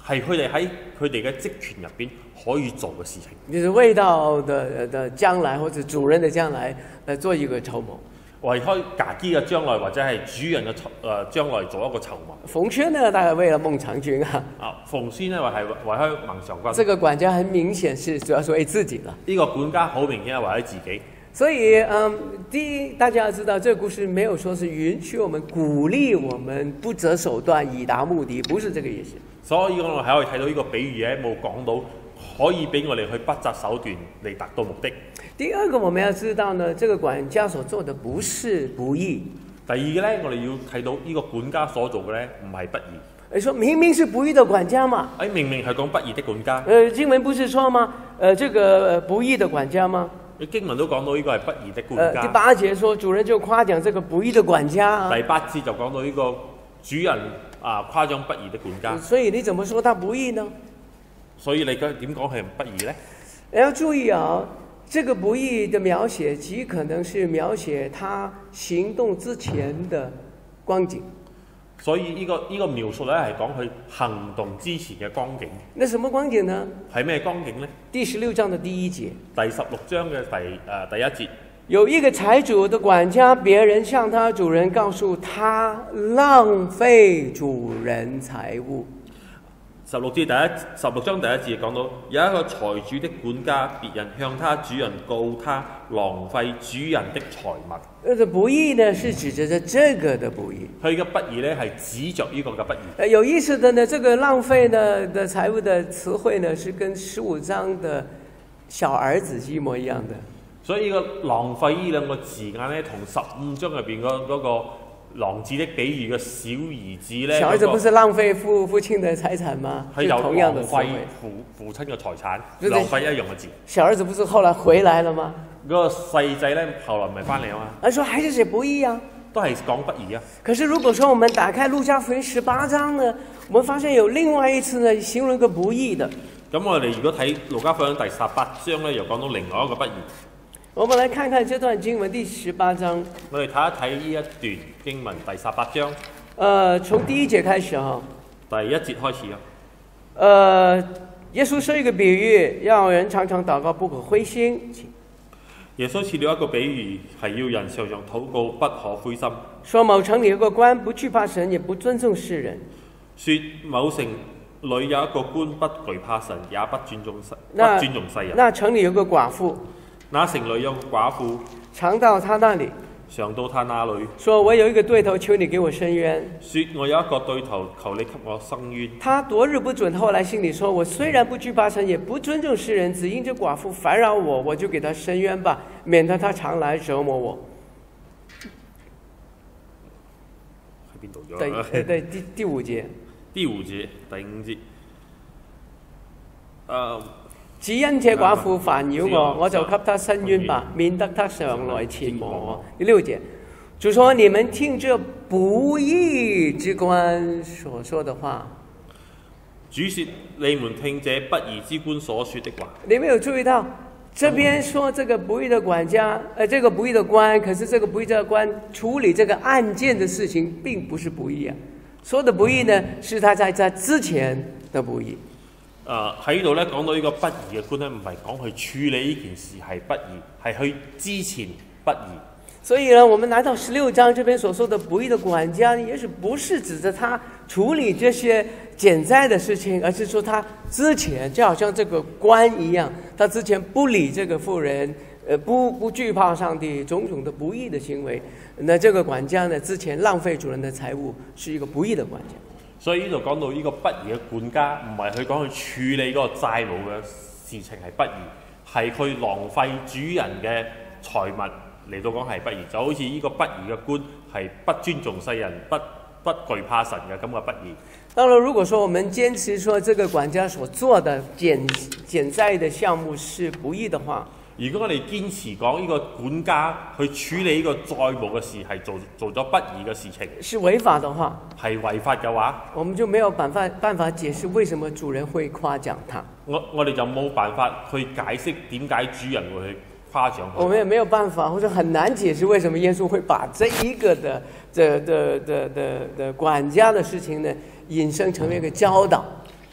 係佢哋喺佢哋嘅職權入邊可以做嘅事情。 就是為到的的將來或者主人的將來來做一個籌謀。 為開自己嘅將來或者係主人嘅籌誒將來做一個籌謀。 馮圈呢，大概為了孟嘗君啊。 啊，馮孫呢話係為開孟嘗君。 這個管家很明顯是主要是為自己了。 呢個管家好明顯係為咗自己。 所以，嗯，第一，大家要知道，這個故事沒有說是允許我們、鼓勵我們不擇手段以達目的，不是這個意思。 所以我哋可以睇到呢個比喻咧，冇講到可以俾我哋去不擇手段嚟達到目的。 第二個我們要知道呢，這個管家所做的不是不義。 第二個呢，我哋要睇到呢個管家所做嘅呢，唔係不義。 你說明明是不義的管家嘛？ 誒，明明係講不義的管家。 呃，經文不是說嗎？呃，這個、呃、不義的管家嗎？ 經文都講到呢個係不義的管家。 呃、第八節說主人就誇獎這個不義的管家、啊。 第八節就講到呢個主人啊誇獎不義的管家。 所以你怎麼說他不義呢？ 所以你點講係不義呢？ 你要注意啊，這個不義的描寫極可能是描寫他行動之前的光景。 所以呢、這個呢、這個描述咧係講佢行動之前嘅光景。 那什麼光景呢？ 係咩光景呢？ 第十六章的第一節。第十六章嘅第誒、呃、第一節。 有一個財主的管家，別人向他主人告訴他浪費主人財物。 十六節第一十六章第一節講到有一個財主的管家，別人向他主人告他浪費主人的財物。 這個不義呢，是指着這這個的不義。 佢嘅不義呢，係指着呢個嘅不義。 呃，有意思的呢，這個浪費呢的財物的詞彙呢，是跟十五章的小兒子一模一樣的。 所以呢個浪費呢兩個字眼呢，同十五章入邊嗰嗰個浪子的比喻嘅小兒子呢， 小兒子不是浪費父父親的財產嗎？ 係有同樣的詞彙， 父父親嘅財產，浪費一樣嘅字。 小兒子不是後來回來了嗎？ 嗰個細仔呢，後來唔係翻嚟啊嘛。 他說還是寫不義啊， 都係講不義啊。 可是如果說我們打開路加福音十八章呢，我們發現有另外一次呢，形容一個不義的。 咁我哋如果睇路加福音第十八章呢，又講到另外一個不義。 我們來看看這段經文第十八章。 我哋睇一睇呢一段經文第十八章。 呃，從第一節開始哈。 第一節開始啊。 呃，耶穌說一個比喻，要人常常禱告，不可灰心。 耶穌設了一個比喻，係要人常常禱告，不可灰心。 說某城裏有個官，不懼怕神，也不尊重世人。 說某城裏有一個官，不懼怕神，也不尊重世，不尊重世人。 那城裏有個寡婦。 那城裏有個寡婦， 常到他那裏， 常到他那裏， 說我有一個對頭，求你給我伸冤。 說我有一個對頭，求你給我伸冤。 他昨日不准，後來心裡說，我雖然不懼怕神，也不尊重世人，只因這寡婦煩擾我，我就給他伸冤吧，免得他常來折磨我。 喺邊度咗？ 對對，第第五節。 第五節，第五節。呃只因這寡婦煩擾我，我就給他伸冤吧，免得他常來折磨我。第六節，主說：你們聽這不義之官所說的話。 主說：你們聽這不義之官所說的話。 你沒有注意到，這邊說這個不義的管家，呃，這個不義的官，可是這個不義的官處理這個案件的事情，並不是不義啊。說的不義呢，是他在在之前的不義。 誒喺呢度咧講到呢個不義嘅官咧，唔係講佢處理呢件事係不義，係佢之前不義。 所以呢，我們來到十六章這邊所說的不義的管家，也許不是指着他處理這些減債的事情，而是說他之前就好像這個官一樣，他之前不理這個婦人，呃，不不懼怕上帝，種種的不義的行為。那這個管家呢，之前浪費主人的財物，是一個不義的管家。 所以呢度講到呢個不義嘅管家，唔係佢講去處理嗰個債務嘅事情係不義，係佢浪費主人嘅財物嚟到講係不義，就好似呢個不義嘅官係不尊重世人、不不懼怕神嘅咁嘅不義。 當然，如果說我們堅持說這個管家所做的減減債的項目是不義的話， 如果我哋堅持講呢個管家去處理呢個債務嘅事係做做咗不義嘅事情， 是違法的話， 係違法嘅話， 我們就沒有辦法辦法解釋為什麼主人會誇獎他。 我我哋就冇辦法去解釋點解主人會去誇獎佢。 我們也沒有辦法，或者很難解釋為什麼耶穌會把這一個的的的的的的管家的事情呢，引申成為一個教導。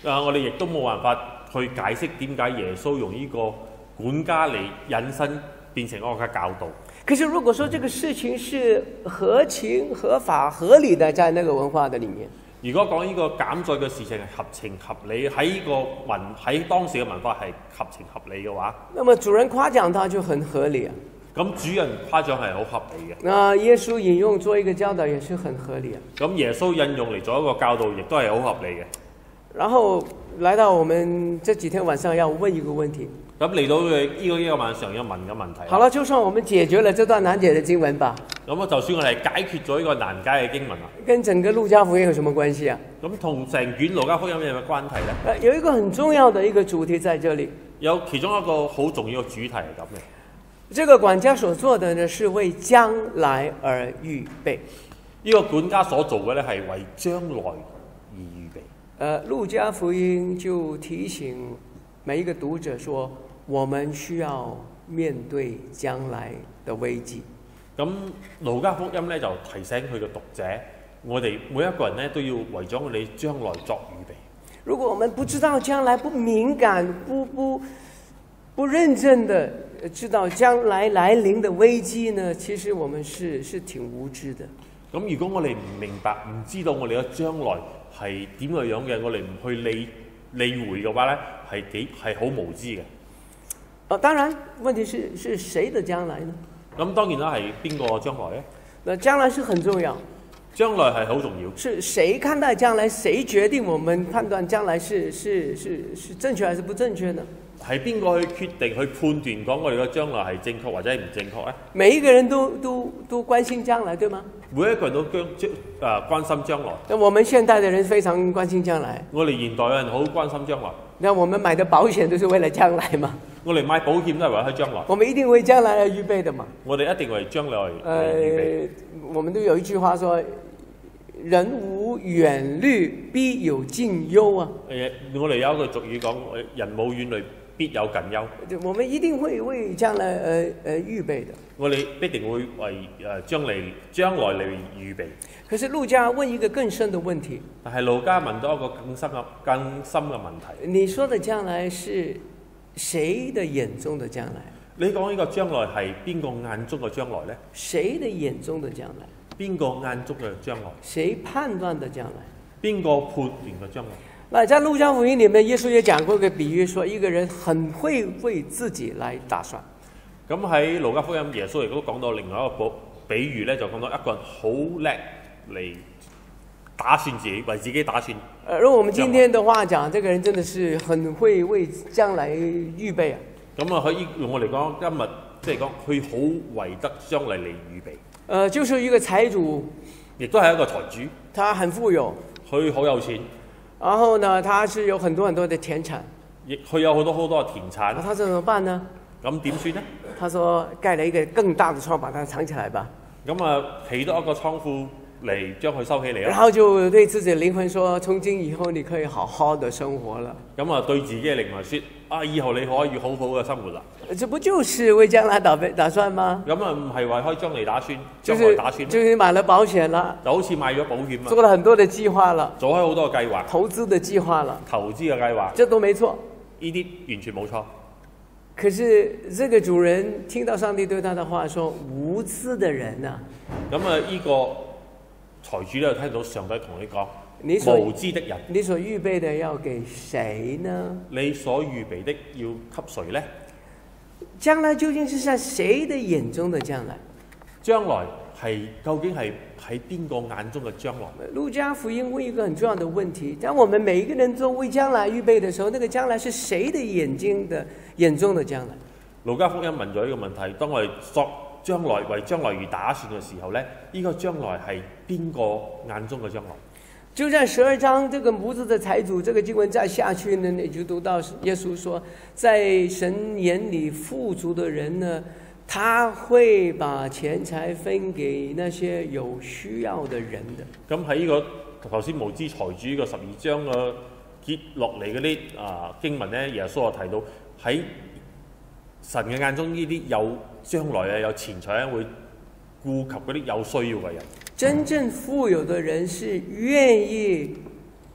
啊，我哋亦都冇辦法去解釋點解耶穌用呢個管家嚟引申變成我嘅教導。 可是如果說這個事情是合情、合法、合理的，在那個文化的裡面， 如果講呢個減載嘅事情係合情合理，喺呢個文喺當時嘅文化係合情合理嘅話， 那麼主人誇獎他就很合理啊。 咁主人誇獎係好合理嘅。 那耶穌引用做一個教導也是很合理啊。 咁耶穌引用嚟做一個教導，亦都係好合理嘅。 然後來到我們這幾天晚上要問一個問題。 咁嚟到呢個呢個晚上要問嘅問題。 好了，就算我們解決了這段難解的經文吧。 咁啊，就算我哋解決咗呢個難解嘅經文啦， 跟整個路加福音有什麼關係啊？ 咁同成卷路加福音有咩關係呢？ 呃，有一個很重要的一個主題在這裡。 有其中一個好重要嘅主題係咁嘅。 這個管家所做的呢，是為將來而預備。 呢個管家所做嘅咧，係為將來而預備。 呃，路加福音就提醒每一個讀者說，我們需要面對將來的危機。 咁路加福音咧就提醒佢嘅讀者，我哋每一個人咧都要為咗我哋將來作預備。 如果我們不知道將來，不敏感，不不不認真的知道將來來臨的危機呢，其實我們是是挺無知的。 咁如果我哋唔明白，唔知道我哋嘅將來係點嘅樣嘅，我哋唔去理理會嘅話咧，係幾係好無知嘅。 哦，當然，問題是是誰的將來呢？ 咁當然啦，係邊個將來咧？ 那將來是很重要， 將來係好重要。 是誰看待將來？誰決定我們判斷將來是是是是正確還是不正確呢？ 係邊個去決定去判斷講我哋嘅將來係正確或者係唔正確咧？ 每一個人都都都關心將來，對嗎？ 每一個人都將將誒關心將來。 那我們現代的人非常關心將來。 我哋現代人好關心將來。 那我們買的保險都是為了將來嘛？ 我哋買保險都係為咗將來。 我們一定為將來而預備的嘛？ 我哋一定為將來而預備。 呃，我們都有一句話說：人無遠慮，必有近憂啊。 誒，我哋有一句俗語講：人無遠慮，必有近憂。 我們一定會為將來而而預備的。 我哋必定會為誒將來將來嚟預備。 可是路加問一個更深的問題。 但係路加問到一個更深嘅更深嘅問題。 你說的將來是誰的眼中的將來？ 你講呢個將來係邊個眼中嘅將來呢？ 誰的眼中的將來？ 邊個眼中嘅將來？ 誰判斷的將來？ 邊個判斷嘅將來？ 那在路加福音裡面，耶穌也講過一個比喻，說一個人很會為自己來打算。 咁喺路加福音，耶穌亦都講到另外一個比喻咧，就講到一個人好叻嚟打算自己，為自己打算。 呃，如果我們今天的話講，這個人真的是很會為將來預備啊。 咁啊，可以用我嚟講，今日即係講佢好為得將來嚟預備。 呃，就是一個財主， 亦都係一個財主， 他很富有， 佢好有錢。 然後呢，他是有很多很多的田產， 亦佢有好多好多嘅田產。 那他怎麼辦呢？ 咁點算呢？ 他說蓋了一個更大的倉，把它藏起來吧。 咁啊，起多一個倉庫嚟將佢收起嚟啦。 然後就對自己的靈魂說：從今以後你可以好好的生活了。 咁啊，對自己嘅靈魂說：啊，以後你可以好好嘅生活啦。 這不就是為將來打打算嗎？ 咁啊，唔係為開將來打算，將就是來打算， 就是買了保險了， 就好似買咗保險啊， 做了很多的計劃了， 做開好多嘅計劃， 投資的計劃了， 投資嘅計劃， 這都沒錯。 呢啲完全冇錯。 可是這個主人聽到上帝對他的話說：無知的人啊！ 咁啊，呢個財主咧聽到上帝同你講： 你所無知的人， 你所預備的要給誰呢？ 你所預備的要給誰呢？ 將來究竟是在誰的眼中的將來？ 將來係究竟係喺邊個眼中嘅將來？ 路加福音問一個很重要的問題：當我們每一個人都為將來預備的時候，那個將來是誰的眼睛的眼中的將來？ 路加福音問咗呢個問題：當我哋作將來為將來而打算嘅時候呢，呢、這個將來係邊個眼中嘅將來？ 就在十二章，這個無知的財主，這個經文再下去呢，你就讀到耶穌說，在神眼裏富足的人呢，他會把錢財分給那些有需要的人的。 咁喺呢個頭先無知財主呢個十二章嘅結落嚟嗰啲啊經文呢，耶穌啊提到喺神嘅眼中呢啲有將來啊有錢財會顧及嗰啲有需要嘅人。 真正富有的人是願意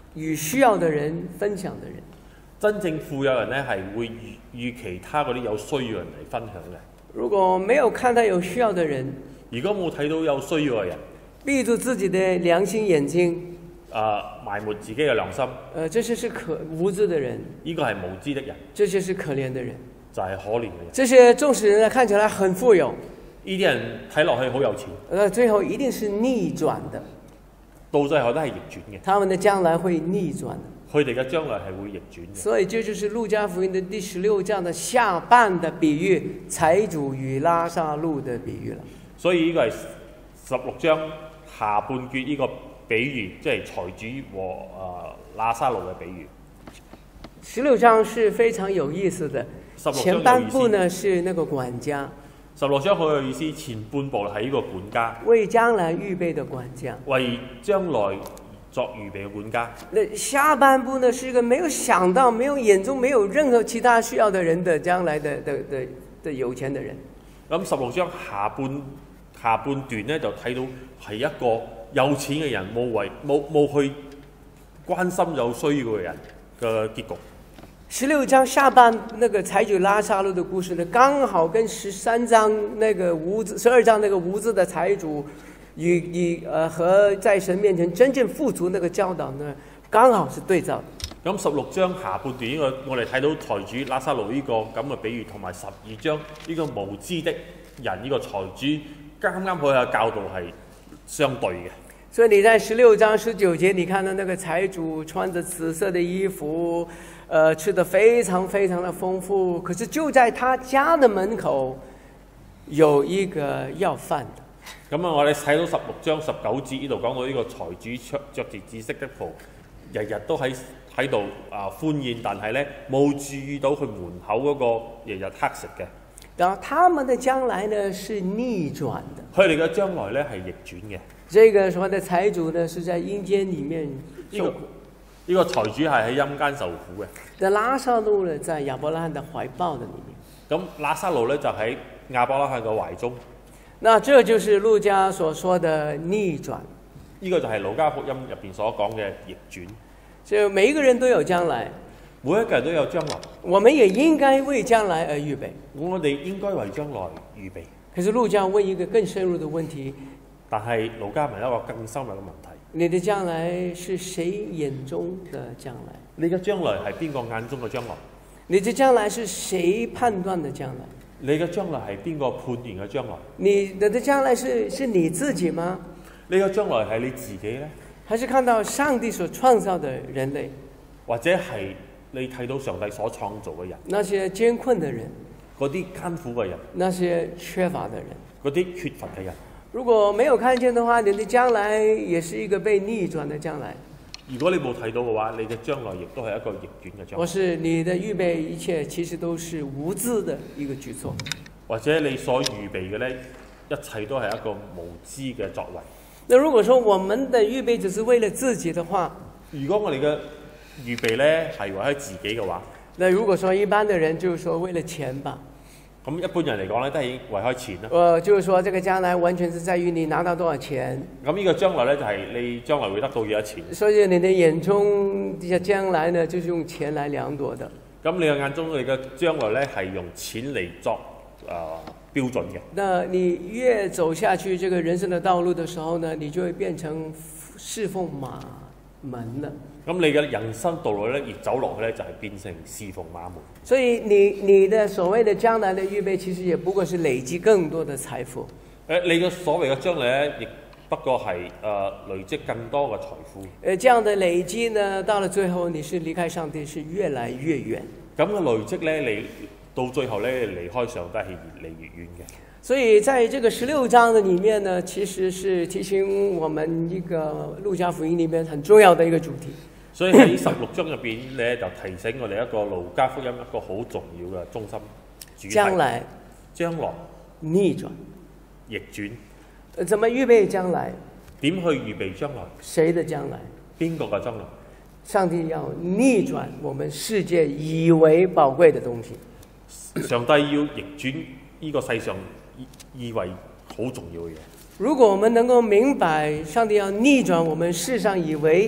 與需要的人分享的人。 真正富有人咧係會與與其他嗰啲有需要嘅人嚟分享嘅。 如果沒有看到有需要的人， 如果冇睇到有需要嘅人， 閉住自己的良心眼睛， 啊、埋沒自己嘅良心， 呃，這些是可無知的人， 呢個係無知的人， 這些是可憐的人， 就係可憐嘅人。 這些縱使人看起來很富有， 呢啲人睇落去好有錢， 呃，最後一定是逆轉的， 到最後都係逆轉嘅。 他們的將來會逆轉的。 佢哋嘅將來係會逆轉嘅。 所以這就是路加福音的第十六章的下半的比喻，財主與拉撒路的比喻了。 所以呢個係十六章下半節呢個比喻，即係財主和啊、呃、拉撒路嘅比喻。 十六章是非常有意思的，前半部呢是那個管家。 十六章好有意思，前半部係呢個管家， 為將來預備的管家， 為將來作預備嘅管家。 那下半部呢是一個沒有想到、沒有眼中沒有任何其他需要的人的將來的的的的有錢的人。 咁十六章下半下半段咧就睇到係一個有錢嘅人冇為冇冇去關心有需要嘅人嘅結局。 十六章下半那個財主拉撒路的故事呢，剛好跟十三章那個無知、十二章那個無知的財主與與呃和在神面前真正富足那個教導呢，剛好是對照的。 咁十六章下半段呢個我哋睇到財主拉撒路呢個咁嘅比喻，同埋十二章呢個無知的人呢個財主啱啱佢嘅教導係相對嘅。 所以你在十六章十九節，你看到那個財主穿着紫色的衣服，呃，吃得非常非常的豐富，可是就在他家的門口有一個要飯的。 咁啊，我哋睇到十六章十九節呢度講到呢個財主着着住紫色的袍，日日都喺喺度啊歡宴，但係咧冇注意到佢門口嗰個日日乞食嘅。 然後他們的將來呢是逆轉的， 佢哋嘅將來咧係逆轉嘅。 這個所謂的財主呢是在陰間裡面受苦， 呢、這個財主係喺陰間受苦嘅。 那拉撒路呢在亞伯拉罕的懷抱的裡面， 咁拉撒路咧就喺亞伯拉罕嘅懷中。 那這就是路加所說的逆轉。 呢、這個就係路加福音入邊所講嘅逆轉。 就每一個人都有將來， 每一個人都有將來， 我們也應該為將來而預備。 我哋應該為將來預備。 可是路加問一個更深入的問題， 但係路加問一個更深入嘅問題： 你的將來是誰眼中的將來？ 你嘅將來係邊個眼中嘅將來？ 你的將來是誰判斷的將來？ 你嘅將來係邊個判斷嘅將來？ 你的將來是是你自己嗎？ 你嘅將來係你自己呢？ 還是看到上帝所創造的人類？ 或者係你睇到上帝所創造嘅人？ 那些艱困的人， 嗰啲艱苦嘅人， 那些缺乏的人， 嗰啲缺乏嘅人。 如果沒有看見的話，你的將來也是一個被逆轉的將來。 如果你冇睇到嘅話，你嘅將來亦都係一個逆轉嘅將來。 或是你的預備一切其實都是無知的一個舉措。 或者你所預備嘅呢，一切都係一個無知嘅作為。 那如果說我們的預備只是為了自己的話， 如果我哋嘅預備呢係為咗自己嘅話， 那如果說一般的人就是說為了錢吧。 咁一般人嚟講咧，都係為開錢啦。 呃，就是說，這個將來完全是在於你拿到多少錢。 咁呢個將來咧，就係你將來會得到幾多錢。 所以你的眼中嘅將來呢，就是用錢來量度的。 咁你嘅眼中，你嘅將來咧係用錢嚟作誒、呃、標準嘅。 那你越走下去這個人生的道路的時候呢，你就會變成侍奉馬門了。 咁你嘅人生道路咧，越走落去咧，就係變成侍奉馬門。 所以你你的所謂的將來的預備，其實也不過是累積更多的財富。 誒，你嘅所謂嘅將來咧，亦不過係誒、呃、累積更多嘅財富。 誒，這樣的累積呢，到了最後，你是離開上帝是越來越遠。 咁嘅累積咧，你到最後咧，離開上帝係越嚟越遠嘅。 所以在這個十六章的裡面呢，其實是提醒我們一個路加福音裡面很重要的一個主題。 所以喺十六章入邊咧，就提醒我哋一個路加福音一個好重要嘅中心主題。 將來， 將來逆轉， 逆轉。 呃，怎麼預備將來？ 點去預備將來？ 誰的將來？ 邊個嘅將來？ 上帝要逆轉我們世界以為寶貴的東西。 上帝要逆轉呢個世上以為好重要嘅嘢。 如果我們能夠明白上帝要逆轉我們世上以為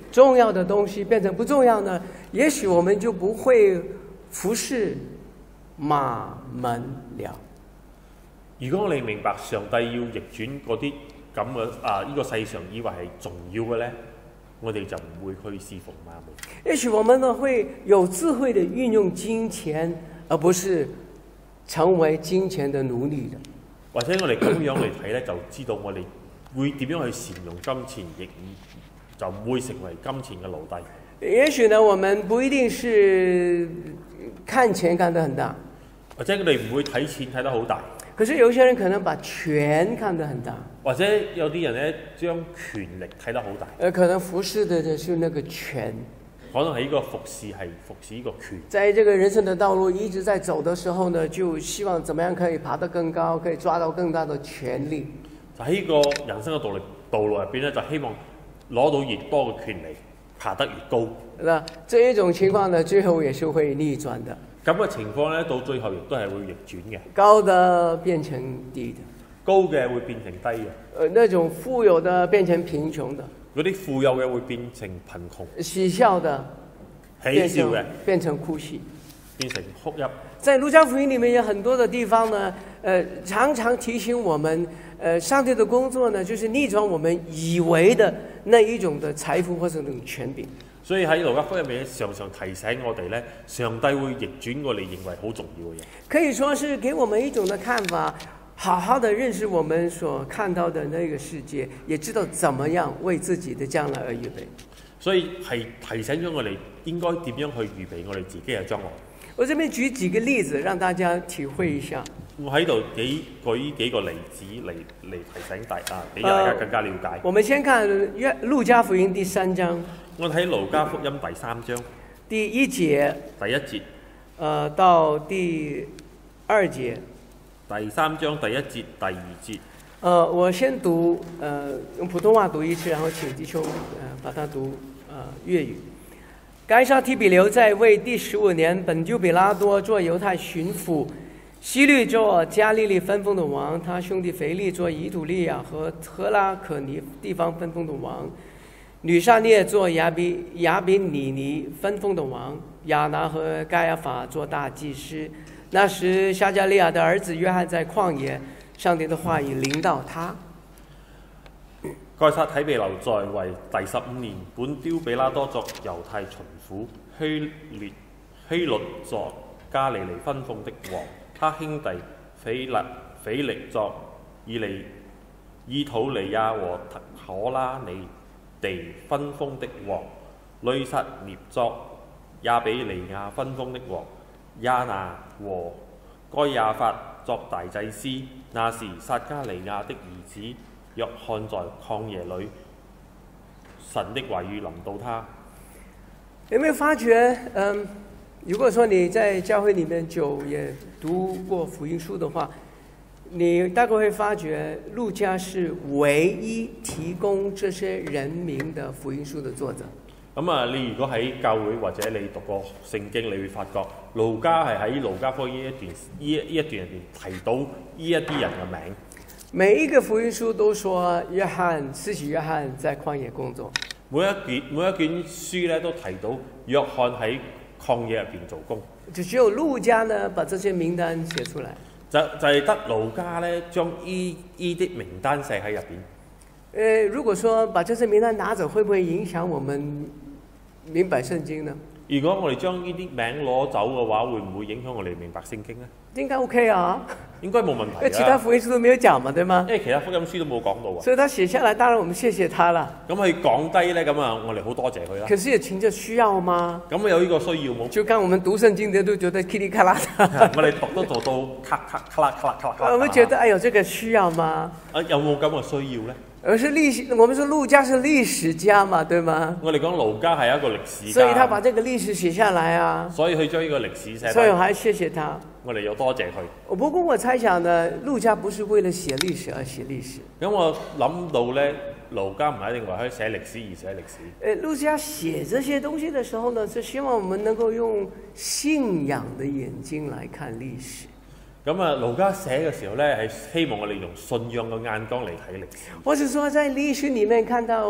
重要的東西變成不重要呢，也許我們就不會服侍馬門了。 如果我哋明白上帝要逆轉嗰啲咁嘅啊呢個世上以為係重要嘅咧，我哋就唔會去侍奉馬門。 也許我們呢會有智慧地運用金錢，而不是成為金錢的奴隸的。 或者我哋咁樣嚟睇咧，就知道我哋會點樣去善用金錢，亦唔就唔會成為金錢嘅奴隸。 也許呢，我們不一定是看錢看得很大， 或者我哋唔會睇錢睇得好大。 可是有些人可能把權看得很大， 或者有啲人咧將權力睇得好大。 呃，可能服侍的就是那個權。 可能係呢個服侍係服侍呢個權。 在這個人生的道路一直在走的時候呢，就希望怎麼樣可以爬得更高，可以抓到更大的權力。 就喺呢個人生嘅道路道路入邊咧，就希望攞到越多嘅權利，爬得越高。 那這一種情況呢，最後也是會逆轉的。 咁嘅情況咧，到最後亦都係會逆轉嘅。 高的變成低的， 高嘅會變成低嘅。 呃，那種富有的變成貧窮的， 嗰啲富有嘅會變成貧窮。 喜笑的喜笑嘅變成哭泣， 變成哭泣。 在路加福音裡面有很多的地方呢，呃，常常提醒我們，呃，上帝的工作呢，就是逆轉我們以為的那一種的財富或者那種權柄。 所以喺路加福音入面常常提醒我哋咧，上帝會逆轉我哋認為好重要嘅嘢。 可以說是給我們一種的看法，好好的認識我們所看到的那個世界，也知道怎麼樣為自己的將來而預備。 所以係提醒咗我哋應該點樣去預備我哋自己嘅將來。 我這邊舉幾個例子，讓大家體會一下。 我喺度幾舉幾個例子嚟嚟提醒大啊，俾大家更加了解。 呃、我們先看約路加福音第三章。 我睇路加福音第三章第一節， 第一節， 呃，到第二節。 第三章第一節、第二節。 呃，我先讀，呃，用普通話讀一次，然後請弟兄，呃，把它讀，呃，粵語。該撒提比留在位第十五年，本丟比拉多做猶太巡撫，希律做加利利分封的王，他兄弟腓力做以土利亞和特拉可尼地方分封的王，呂撒聶做亞比亞比尼尼分封的王，亞拿和該亞法做大祭司。那時撒迦利亞的兒子約翰在曠野，上帝的話語臨到他。 該撒提比留在位第十五年，本丟比拉多作猶太巡撫，希律希律作加利利分封的王，他兄弟腓力腓力作以利以土利亞和特可拉尼地分封的王，呂撒聶作亞比利亞分封的王，亞拿和該亞法作大祭司。那時撒迦利亞的兒子約翰在曠野裏，神的話語臨到他。 有沒有發覺，嗯，如果說你在教會裡面久也讀過福音書的話，你大概會發覺路加是唯一提供這些人名的福音書的作者。 咁啊，你如果喺教會或者你讀過聖經，你會發覺路加係喺路加福音呢一段呢一呢一段入邊提到呢一啲人嘅名。 每一個福音書都說約翰，施洗約翰在曠野工作。 每一卷每一卷書咧都提到約翰喺曠野入邊做工。 就只有路加呢，把這些名單寫出來。 就就係得路加咧，將依依啲名單寫喺入邊。誒、 呃，如果說把這些名單拿走，會不會影響我們明白聖經呢？ 如果我哋將呢啲名攞走嘅話，會唔會影響我哋明白聖經呢？ 應該 OK 啊， 應該冇問題。 因為其他福音書都沒有講嘛，對嗎？ 因為其他福音書都冇講到啊。 所以他寫下來，當然我們謝謝他啦。 咁佢講低咧，咁啊，我哋好多謝佢啦。 可是也憑着需要嗎？ 咁有呢個需要冇？ 就剛我們讀聖經的都覺得噼里咔啦的。 我哋讀都讀到咔咔咔啦咔啦咔啦咔啦。 我們覺得哎呦，這個需要嗎？ 啊，有冇咁嘅需要咧？ 而是歷史，我們說路加是歷史家嘛，對嗎？ 我哋講路加係一個歷史家， 所以他把這個歷史寫下來啊。 所以佢將呢個歷史寫。 所以我還謝謝他。 我哋要多謝佢。 不過我猜想呢，路加不是為了寫歷史而寫歷史。 咁我諗到咧，路加唔係一定為咗寫歷史而寫歷史。 誒，路加寫這些東西的時候呢，是希望我們能夠用信仰的眼睛來看歷史。 咁啊，路加寫嘅時候咧，係希望我哋用信仰嘅眼光嚟睇歷史。 或者說，在歷史裡面看到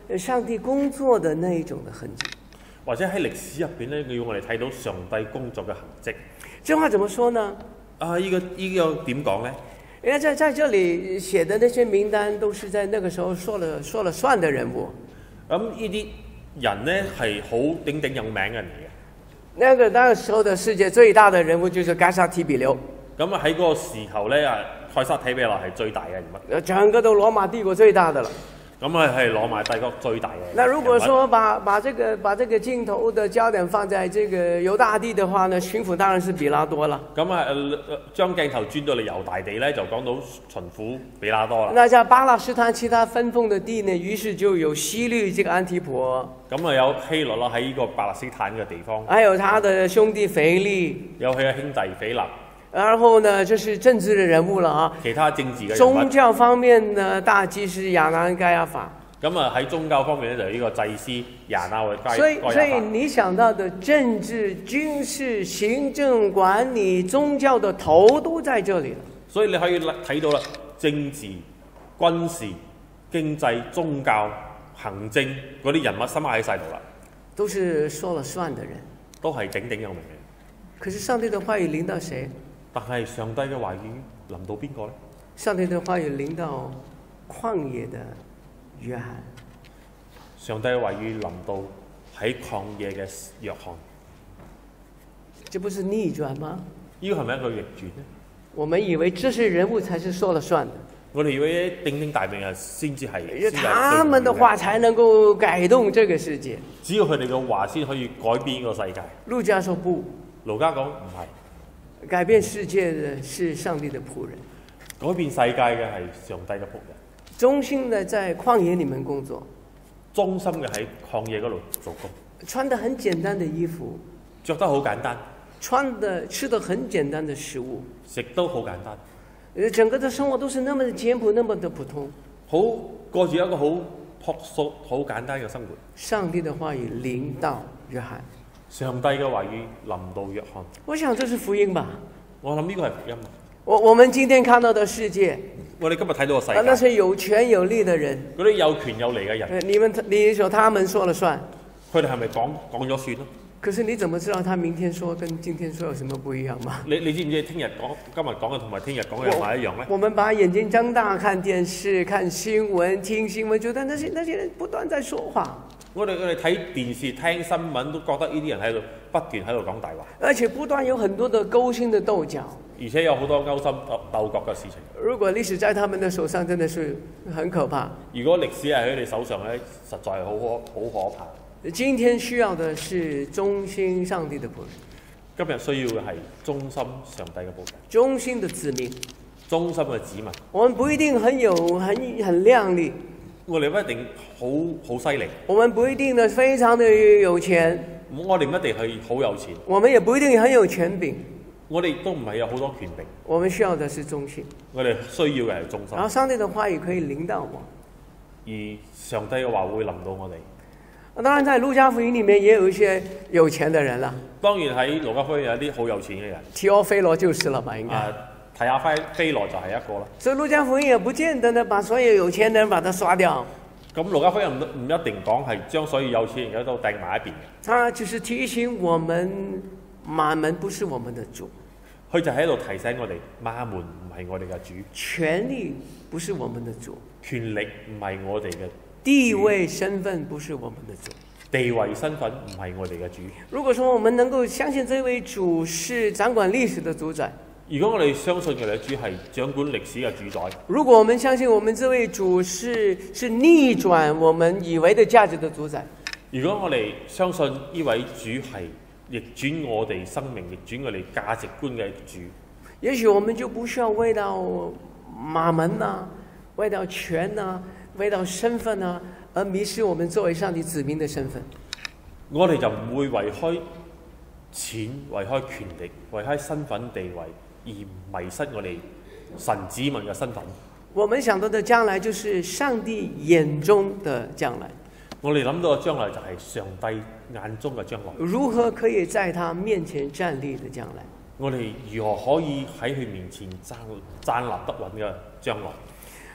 上帝工作的那一種的痕跡。 或者喺歷史入邊咧，要我哋睇到上帝工作嘅痕跡。 這話怎麼說呢？ 啊，呢、這個呢、這個點講咧？ 因為在在這裡寫的那些名單，都是在那個時候說了說了算的人物。 咁呢啲人咧係好鼎鼎有名嘅人嚟嘅。 那個那個時候的世界最大的人物就是該撒提比留。 咁啊喺嗰個時候咧，啊蓋撒提比留係最大嘅人物。 整個都羅馬帝國最大的了。 咁啊係羅馬帝國最大嘅。 那如果說把把這個把這個鏡頭的焦點放在這個猶大地的話呢，巡撫當然是比拉多了。 咁啊將鏡頭轉到嚟猶大地咧，就講到巡撫比拉多啦。 那在巴勒斯坦其他分封的地呢，於是就有希律這個安提婆。 咁啊有希律啦喺呢個巴勒斯坦嘅地方。 還有他的兄弟腓利。 有佢嘅兄弟腓立。 然後呢，這是政治的人物了啊。 其他政治嘅人物。 宗教方面呢，大祭司亞拿該亞法。 咁啊喺宗教方面咧，就呢個祭司亞拿或該。 所以所以你想到的政治、軍事、行政、管理、宗教的頭都在這裡了。 所以你可以睇到啦，政治、軍事、經濟、宗教、行政嗰啲人物深埋喺晒度啦。 都是說了算的人。 都係鼎鼎有名嘅。 可是上帝的話語臨到誰？ 但係上帝嘅話語臨到邊個呢？ 上帝的話語臨到曠野的約翰。 上帝嘅話語臨到喺曠野嘅約翰。 這不是逆轉嗎？ 呢個係咪一個逆轉呢？ 我們以為這些人物才是說了算的。 我哋以為鼎鼎大名啊，先至係。 他們的話才能夠改動這個世界。 只要佢哋嘅話先可以改變呢個世界。 路加說不。 路加講唔係。 改變世界的是上帝的僕人， 改變世界嘅係上帝嘅僕人。 忠心的在曠野裏面工作， 忠心嘅喺曠野嗰度做工。 穿得很簡單的衣服， 着得好簡單。 穿的吃得很簡單的食物， 食都好簡單。 呃，整個的生活都是那麼的簡樸，那麼的普通。 好過住一個好樸素、好簡單嘅生活。 上帝的話語臨到約翰。 上帝嘅話語臨到約翰， 我想這是福音吧。 我諗呢個係福音。 我我們今天看到的世界， 我哋今日睇到個世界， 啊，那些有權有力的人， 嗰啲有權有利嘅人， 你們你說他們說了算， 佢哋係咪講講咗算咯？ 可是你怎麼知道他明天說跟今天說有什麼不一樣嗎？ 你你知唔知聽日講今日講嘅同埋聽日講嘅係咪一樣咧？ 我們把眼睛睜大看電視、看新聞、聽新聞，覺得那些那些人不斷在說謊。 我哋我哋睇電視聽新聞都覺得呢啲人喺度不斷喺度講大話， 而且不斷有很多的勾心的鬥角， 而且有好多勾心鬥鬥角嘅事情。 如果歷史在他們的手上，真的是很可怕。 如果歷史係喺你手上咧，實在係好可好可怕。 今天需要的是忠心上帝的僕人。 今日需要嘅係忠心上帝嘅僕人， 忠心的子民， 忠心嘅子民。 我們不一定很有很很亮麗。 我哋唔一定好好犀利， 我們不一定呢非常的有錢， 我哋唔一定係好有錢， 我們也不一定很有權柄， 我哋都唔係有好多權柄。 我們需要的是忠心， 我哋需要嘅係忠心。 然後上帝的話語可以臨到我， 而上帝嘅話會臨到我哋。 當然，在路加福音裡面也有一些有錢的人啦。 當然喺路加福音有啲好有錢嘅人， 提歐菲羅就是了吧，應該。 啊提亞菲菲羅就係一個啦。 所以路加福音也不見得呢，把所有有錢的人把他刷掉。 咁路加福音唔唔一定講係將所有有錢人都掟埋一邊嘅。 他只是提醒我們，馬門不是我們的主。 佢就喺度提醒我哋，馬門唔係我哋嘅主。 權力不是我們的主。 權力唔係我哋嘅。 地位身份不是我們的主。 地位身份唔係我哋嘅主。 如果說我們能夠相信這位主是掌管歷史的主宰， 如果我哋相信佢哋嘅主係掌管歷史嘅主宰， 如果我們相信我們這位主是是逆轉我們以為的價值的主宰， 如果我哋相信呢位主係逆轉我哋生命、逆轉我哋價值觀嘅主， 也許我們就不需要為到馬門啊、為到權啊、為到身份啊，而迷失我們作為上帝子民的身份。 我哋就唔會為開錢、為開權力、為開身份地位，而迷失我哋神子民嘅身份。 我們想到的將來就是上帝眼中的將來。 我哋諗到嘅將來就係上帝眼中嘅將來。 如何可以在他面前站立的將來？ 我哋如何可以喺佢面前站站立得穩嘅將來？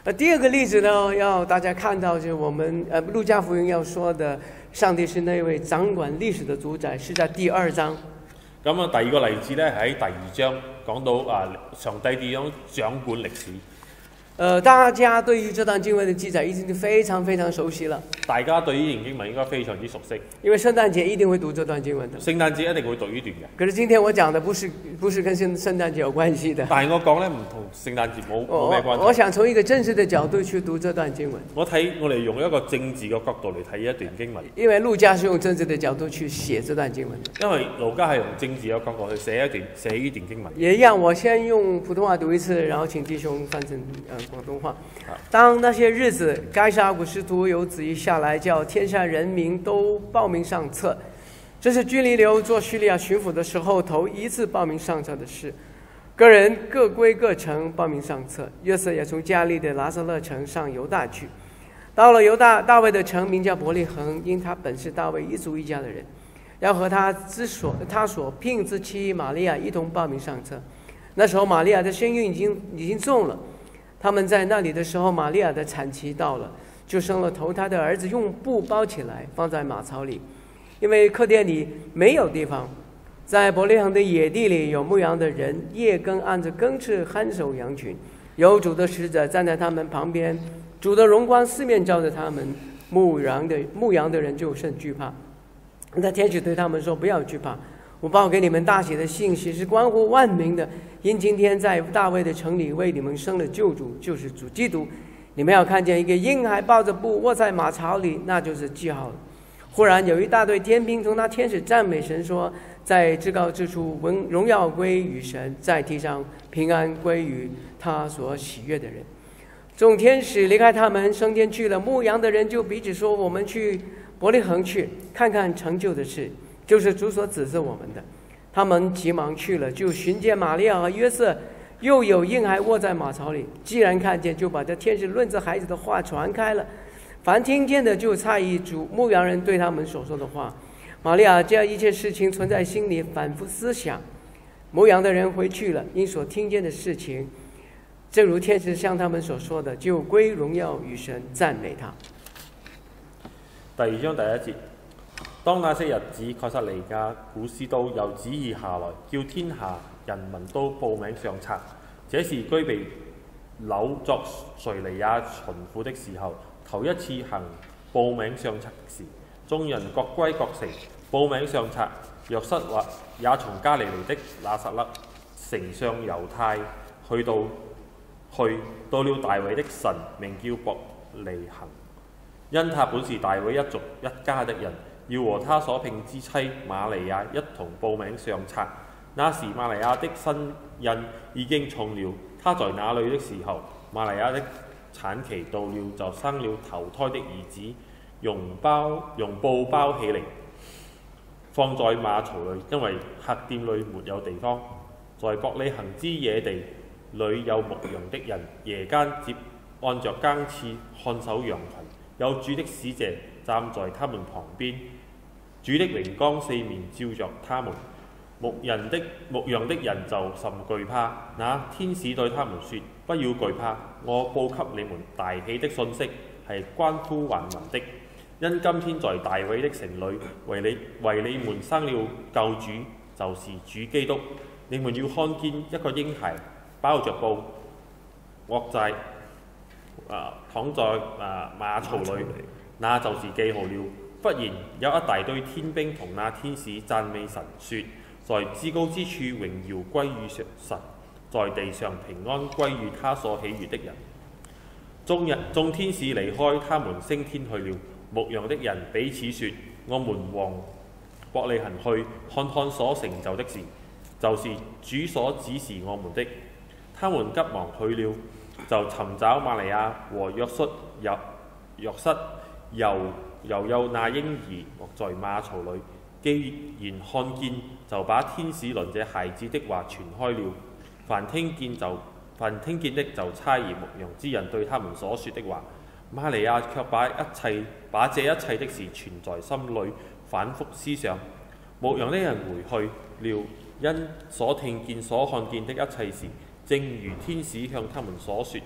那第二个例子呢，要大家看到就是我們呃路加福音要說的，上帝是那位掌管歷史的主宰，是在第二章。 咁啊，第二個例子咧喺第二章講到啊，上帝點樣掌管歷史。 呃，大家對於這段經文的記載已經非常非常熟悉了。 大家對呢段經文應該非常之熟悉， 因為聖誕節一定會讀這段經文的。 聖誕節一定會讀呢段嘅。 可是今天我講的不是不是跟聖聖誕節有關係的。 但係我講咧唔同聖誕節冇冇咩關係。 我想從一個政治的角度去讀這段經文。 我睇我哋用一個政治嘅角度嚟睇一段經文。 因為路加是用政治的角度去寫這段經文。 因為路加係用政治嘅角度去寫一段寫呢段經文。 也讓我先用普通話讀一次，然後請弟兄翻成呃廣東話。當那些日子，該撒古使徒有旨意下來，叫天下人民都報名上冊。這是居里流做敘利亞巡撫的時候頭一次報名上冊的事。個人各歸各城報名上冊。約瑟也從加利的拿撒勒城上猶大去，到了猶大大衛的城，名叫伯利恆，因他本是大衛一族一家的人，要和他之所他所聘之妻瑪利亞一同報名上冊。那時候瑪利亞的身孕已經已經重了。他們在那裡的時候，瑪利亞的產期到了，就生了頭胎的兒子，用布包起來，放在馬槽裡，因為客店裡沒有地方。在伯利恆的野地裡有牧羊的人，夜更按着更次看守羊群，有主的使者站在他們旁邊，主的榮光四面照着他們，牧羊的牧羊的人就甚懼怕。那天使對他們說：不要懼怕，我報給你們大喜的信息是關乎萬民的，因今天在大衛的城裡為你們生了救主，就是主基督。你們要看見一個嬰孩抱着布臥在馬槽裡，那就是記號了。忽然有一大隊天兵從那天使讚美神說：在至高之處榮耀歸於神，在地上平安歸於他所喜悅的人。眾天使離開他們升天去了，牧羊的人就彼此說：我們去伯利恆去，看看成就的事，就是主所指示我們的。他們急忙去了，就尋見瑪利亞和約瑟，又有嬰孩臥在馬槽裡。既然看見，就把這天使論這孩子的話傳開了。凡聽見的就詫異主牧羊人對他們所說的話。瑪利亞將一切事情存在心裡，反覆思想。牧羊的人回去了，因所聽見的事情，正如天使向他們所說的，就歸榮耀與神，讚美他。 第二章第一節。當那些日子，蓋撒利亞古斯都又旨意下來，叫天下人民都報名上冊。這是居比流作敘利亞巡撫的時候，頭一次行報名上冊的事。眾人各歸各城，報名上冊。約瑟或也從加利利的拿撒勒城上猶太去到去到了大衛的神，名叫伯利恆，因他本是大衛一族一家的人。要和他所聘之妻瑪利亞一同報名上冊。那時瑪利亞的身孕已經重了，她在那裡的時候，瑪利亞的產期到了，就生了頭胎的兒子，用包用布包起嚟，放在馬槽裡，因為客店裡沒有地方。在伯利恆之野地裡有牧羊的人，夜間接按着更次看守羊群，有主的使者站在他們旁邊，主的榮光四面照着他們，牧人的牧羊的人就甚懼怕。那天使對他們說：不要懼怕，我報給你們大喜的信息，係關乎萬民的。因今天在大衛的城裡為你為你們生了救主，就是主基督。你們要看見一個嬰孩包着布臥在啊躺在啊馬槽裡，那就是記號了。忽然有一大堆天兵同那天使讚美神，說：在至高之處榮耀歸於神，在地上平安歸於他所喜悅的人。眾人眾天使離開他們升天去了。牧羊的人彼此說：我們往伯利恆去，看看所成就的事，就是主所指示我們的。他們急忙去了，就尋找瑪利亞和約瑟，有約瑟又又有那嬰兒臥在馬槽裡。既然看見，就把天使論這孩子的話傳開了。凡聽見就凡聽見的就猜疑牧羊之人對他們所說的話。瑪利亞卻把一切把這一切的事存在心裡，反覆思想。牧羊的人回去了，因所聽見所看見的一切事，正如天使向他們所說的，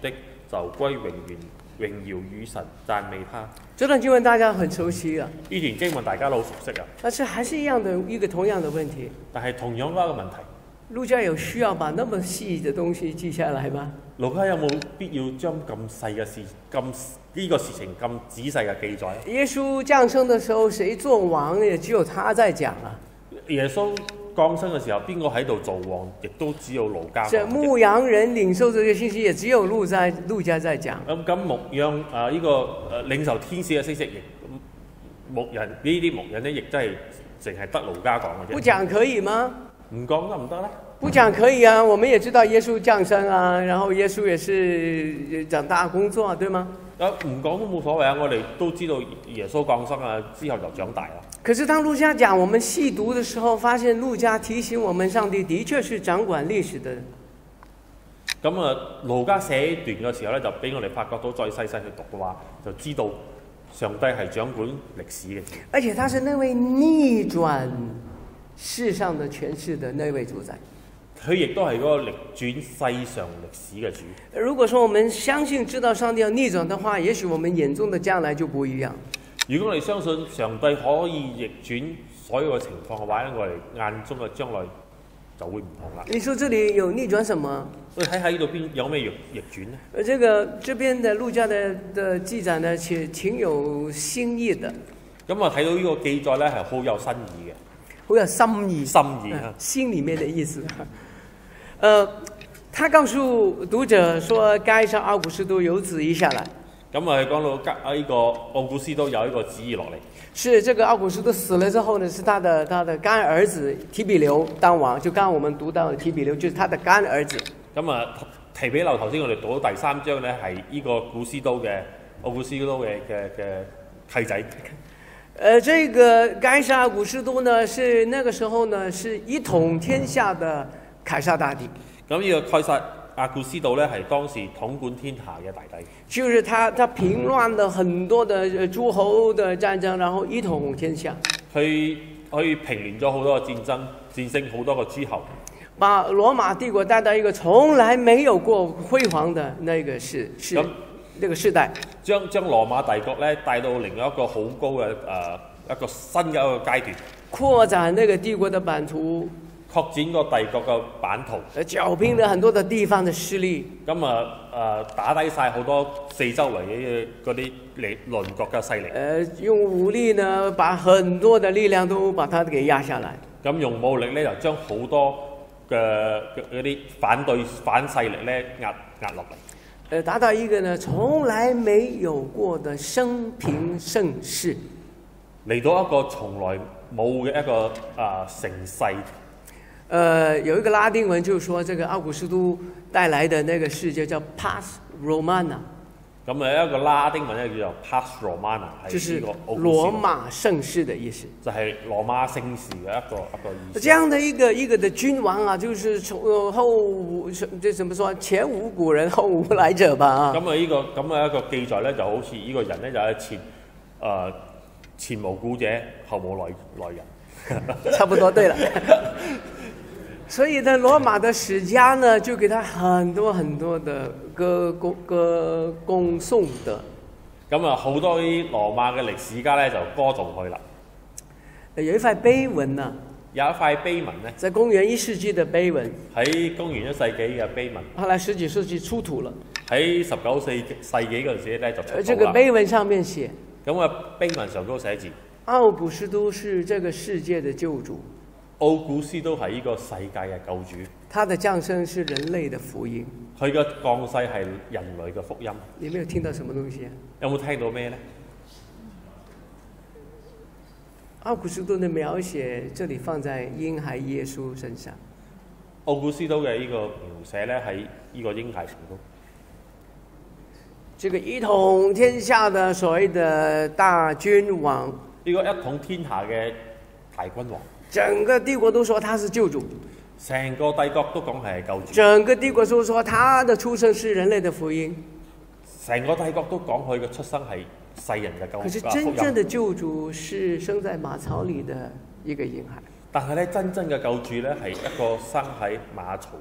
就歸榮源榮耀與神，讚美他。 這段經文大家很熟悉啊， 呢段經文大家都好熟悉啊， 但是還是一樣的一個同樣的問題。 但係同樣嗰個問題， 路加有需要把那麼細嘅東西記下來嗎？ 路加有冇必要將咁細嘅事、咁呢、這個事情咁仔細嘅記載？ 耶穌降生的時候，誰做王也只有他在講啊。 耶穌降生嘅時候，邊個喺度做王，亦都只有路加講。 這牧羊人領受這個信息，也只有路在路加在講。 咁咁牧羊啊呢、這個誒、呃、領受天使嘅信息，亦牧人呢啲牧人咧，亦真係淨係得路加講嘅啫。 不講可以嗎？ 唔講得唔得咧？ 不講可以啊，我們也知道耶穌降生啊，然後耶穌也是長大工作，對嗎？ 啊唔講都冇所謂啊，我哋都知道耶穌降生啊，之後就長大啦。 可是當路加講，我們細讀的時候，發現路加提醒我們，上帝的確是掌管歷史的。 咁啊，路加寫段嘅時候咧，就俾我哋發覺到，再細細去讀嘅話，就知道上帝係掌管歷史嘅。 而且他是那位逆轉世上的權勢的那位主宰。 佢亦都係嗰個逆轉世上歷史嘅主。 如果說我們相信知道上帝要逆轉的話，也許我們眼中的將來就不一樣。 如果我哋相信上帝可以逆轉所有嘅情況嘅話咧，我哋眼中嘅將來就會唔同啦。 你說這裡有逆轉什麼？ 我哋睇下呢度邊有咩逆逆轉呢？ 而這個這邊的路加的的記載呢，其挺有新意的。 咁啊，睇到呢個記載咧係好有新意嘅， 好有心意， 心意啊， 心裡面的意思。呃，他告訴讀者說，該撒奧古斯都有旨意下來。 咁啊，講到加呢個奧古斯都有一個旨意落嚟。 是這個奧古斯都死了之後呢，是他的他的乾兒子提比留當王。就剛剛我們讀到的提比留就是他的乾兒子。 咁啊，提比留頭先我哋讀到第三章咧，係呢個古斯都嘅奧古斯都嘅嘅嘅契仔。 呃，這個該撒奧古斯都呢，是那個時候呢，是一統天下的凱撒大帝。 咁呢個凱撒阿古斯都咧係當時統管天下嘅大帝。 就是他，他平亂了很多的諸侯的戰爭，然後一統天下。佢可以平亂咗好多個戰爭，戰勝好多個諸侯， 把羅馬帝國帶到一個從來沒有過輝煌的那個時時，那、這個時代。 將將羅馬帝國咧帶到另外一個好高嘅誒、呃、一個新嘅一個階段， 擴展那個帝國的版圖。 擴展個帝國嘅版圖， 剿平了很多的地方的勢力。 咁啊誒打低晒好多四周圍嘅嗰啲鄰鄰國嘅勢力。 誒用武力呢，把很多的力量都把它給壓下來。 咁用武力咧，就將好多嘅嗰啲反對反勢力咧壓壓落嚟。 誒達到一個呢，從來沒有過的升平盛世， 嚟到一個從來冇嘅一個啊盛世。 呃，有一個拉丁文就說，這個奧古斯都帶來的那個世界叫 Pax Romana。咁啊，一個拉丁文咧叫做 Pax Romana， 就是羅馬盛世的意思。 就係羅馬盛世嘅一個一個意思。 這樣的一個一個的君王啊，就是從後這怎麼說，前無古人後無來者吧啊。 咁啊，呢個咁嘅一個記載咧，就好似呢個人咧就係前誒、呃、前無古者後無來來人。 差不多對了。所以呢，羅馬的史家呢，就給他很多很多的歌歌歌恭頌的。 咁啊，好多啲羅馬嘅歷史家咧就歌頌佢啦。 有一塊碑文啊， 有一塊碑文咧， 在公元一世紀的碑文， 喺公元一世紀嘅碑文， 後來十幾世紀出土了。喺十九世世紀嗰陣時咧就出土啦。 這個碑文上面寫， 咁啊碑文上都寫字， 奧古斯都是這個世界的救主。 奧古斯都係呢個世界嘅救主， 他的降生是人類的福音， 佢嘅降世係人類嘅福音。 你沒有聽到什麼東西啊？ 有冇聽到咩呢？ 奧古斯都的描寫，這裡放在嬰孩耶穌身上。 奧古斯都嘅呢個描寫咧喺呢個嬰孩上高。 這個一統天下的所謂的大君王， 呢個一統天下嘅大君王。 整個帝國都說他是救主， 成個帝國都講係救主。 整個帝國都說他的出生是人類的福音， 成個帝國都講佢嘅出生係世人嘅救主。 可是真正的救主是生在馬槽裡的一個嬰孩。 但係咧，真正嘅救主咧係一個生喺馬槽。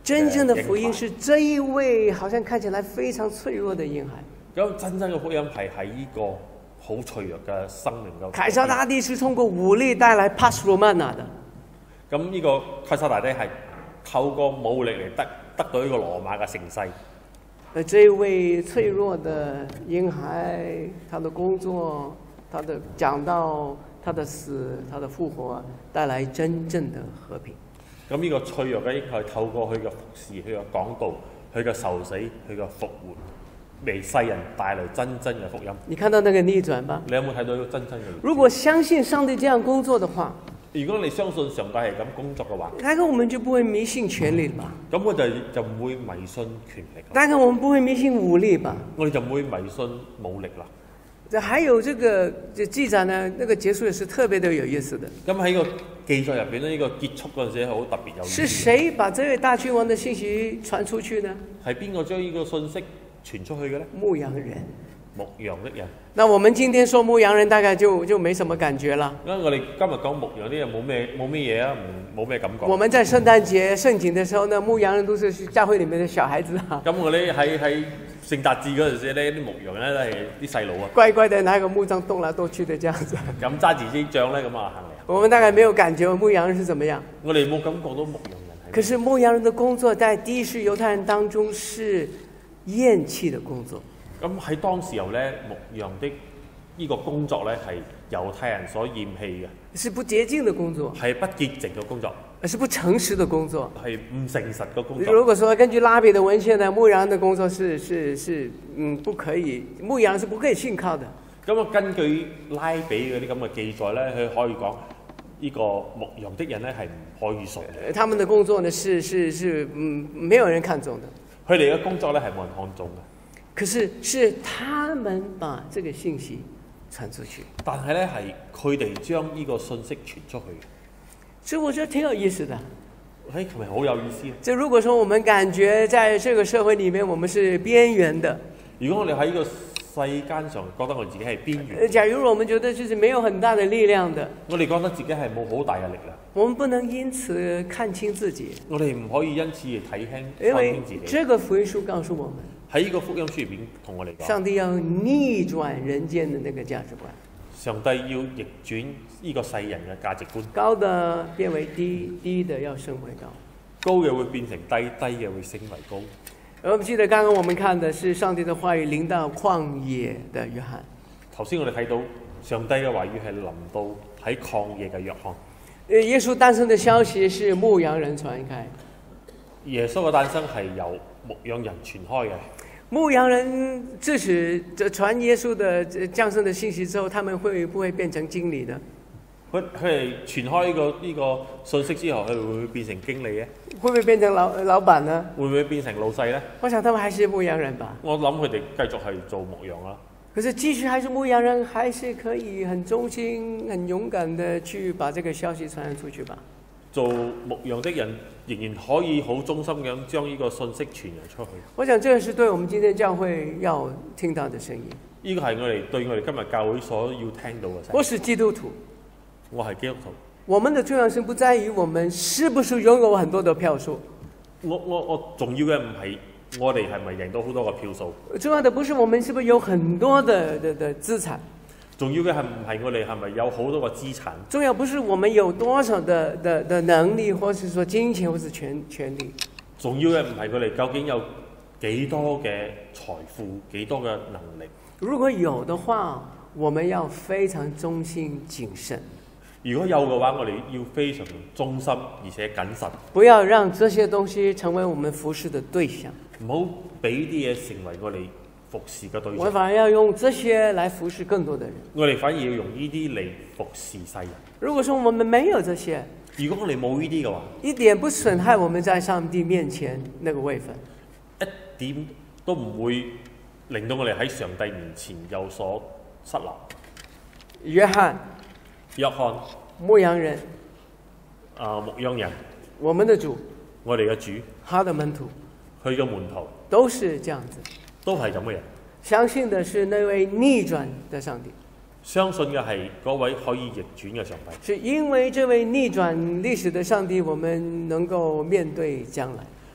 真正的福音是這一位好像看起來非常脆弱的嬰孩。 咁真正嘅福音係喺呢個好脆弱嘅生命嘅。 凱撒大帝是通過武力帶來 Pax Romana 的。 咁呢個凱撒大帝係透過武力嚟得得到呢個羅馬嘅盛世。 而這一位脆弱的嬰孩，他的工作，他的講道，他的死，他的復活，帶來真正的和平。 咁呢個脆弱嘅嬰孩透過佢嘅服侍、佢嘅講道、佢嘅受死、佢嘅復活，為世人帶來真正嘅福音。 你看到那個逆轉吧？ 你有冇睇到真真嘅？ 如果相信上帝這樣工作的話， 如果你相信上帝係咁工作嘅話， 大概我們就不會迷信權力吧？ 咁我哋就唔會迷信權力。 大概我們不會迷信武力吧？ 我哋就唔會迷信武力啦。 這還有這個這記載呢，那個結束也是特別的有意思的。 咁喺個記載入邊呢，呢個結束嗰陣時好特別有意思。 是誰把這位大君王的信息傳出去呢？ 係邊個將呢個信息傳出去嘅呢？ 牧羊人。 牧羊的人。 那我們今天說牧羊人，大概就就沒什麼感覺啦。 因為我哋今日講牧羊啲人冇咩冇咩嘢啊，冇咩感覺。 我們在聖誕節盛景的時候呢，牧羊人都是教會裡面的小孩子啊。 咁我哋喺喺聖誕節嗰陣時咧，啲牧羊咧都係啲細路啊。 乖乖的拿個木杖動來動去的這樣子。 咁揸住啲杖咧，咁啊行嚟。 我們大概沒有感覺牧羊人是怎麼樣。 我哋冇感覺到牧羊人。 可是牧羊人的工作在第一世猶太人當中是厭棄的工作。 咁喺當時候咧，牧羊的呢個工作咧係猶太人所厭棄嘅， 是不潔淨的工作， 係不潔淨嘅工作， 是不誠實的工作， 係唔誠實嘅工作。 如果說根據拉比的文獻呢，牧羊人的工作是是是嗯不可以，牧羊人是不可以信靠的。 咁啊，根據拉比嗰啲咁嘅記載咧，佢可以講呢個牧羊的人咧係唔可以信嘅。 他們的工作呢是是是嗯沒有人看重的， 佢哋嘅工作咧係冇人看重嘅。 可是是他們把這個信息傳出去， 但係咧係佢哋將呢個信息傳出去， 所以我覺得挺有意思的。 誒，係咪好有意思？ 這如果說我們感覺在這個社會裡面我們是邊緣的， 如果我哋喺呢個世間上覺得我哋自己係邊緣， 假如我們覺得就是沒有很大的力量的， 我哋覺得自己係冇好大嘅力量， 我們不能因此看輕自己。 我哋唔可以因此而睇輕因為看輕自己。 這個福音書告訴我們， 喺呢個福音書入邊同我哋講， 上帝要逆轉人間的那個價值觀， 上帝要逆轉呢個世人嘅價值觀， 高的變為低，低的要升為高， 高嘅會變成低，低嘅會升為高。 而我們記得剛剛我們看的是上帝的話語臨到曠野的約翰。 頭先我哋睇到上帝嘅話語係臨到喺曠野嘅約翰。 耶穌誕生的消息是牧羊人傳開， 耶穌嘅誕生係由牧羊人傳開嘅。 牧羊人自此傳耶穌的降生的信息之後，他們會不會變成經理呢？ 佢佢哋傳開呢、這個呢、這個信息之後，佢會唔會變成經理咧？ 會不會變成老老闆呢？ 會唔會變成老細咧？ 我想他們還是牧羊人吧。 我諗佢哋繼續係做牧羊啦。 可是即使還是牧羊人，還是可以很忠心、很勇敢的去把這個消息傳出去吧。 做牧羊的人仍然可以好忠心咁將呢個信息傳揚出去。 我想這是對我們今天教會要聽到的聲音。 呢個係我哋對我哋今日教會所要聽到嘅聲音。 我是基督徒， 我係基督徒。 我們的重要性不在於我們是不是擁有很多的票數。 我我我重要嘅唔係我哋係咪贏到好多個票數。 重要的不是我們是不是有很多的的的資產。 重要嘅係唔係我哋係咪有好多個資產？ 重要不是我們有多少的的的能力，或是說金錢，或是權權力。 重要嘅唔係佢哋究竟有幾多嘅財富，幾多嘅能力。 如果有的話，我們要非常忠心謹慎。 如果有嘅話，我哋要非常忠心而且謹慎， 不要讓這些東西成為我們服侍的對象。 唔好俾啲嘢成為我哋服侍嘅對象。 我反而要用這些來服侍更多的人。 我哋反而要用呢啲嚟服侍世人。 如果說我們沒有這些， 如果我哋冇呢啲嘅話， 一點不損害我們在上帝面前那個位分， 一點都唔會令到我哋喺上帝面前有所失落。 約翰， 約翰， 牧羊人， 啊牧羊人， 我們的主， 我哋嘅主， 他的門徒， 佢嘅門徒都是這樣子， 都係咁嘅人。 相信的是那位逆轉的上帝， 相信嘅係嗰位可以逆轉嘅上帝。 是因為這位逆轉歷史的上帝，我們能夠面對將來。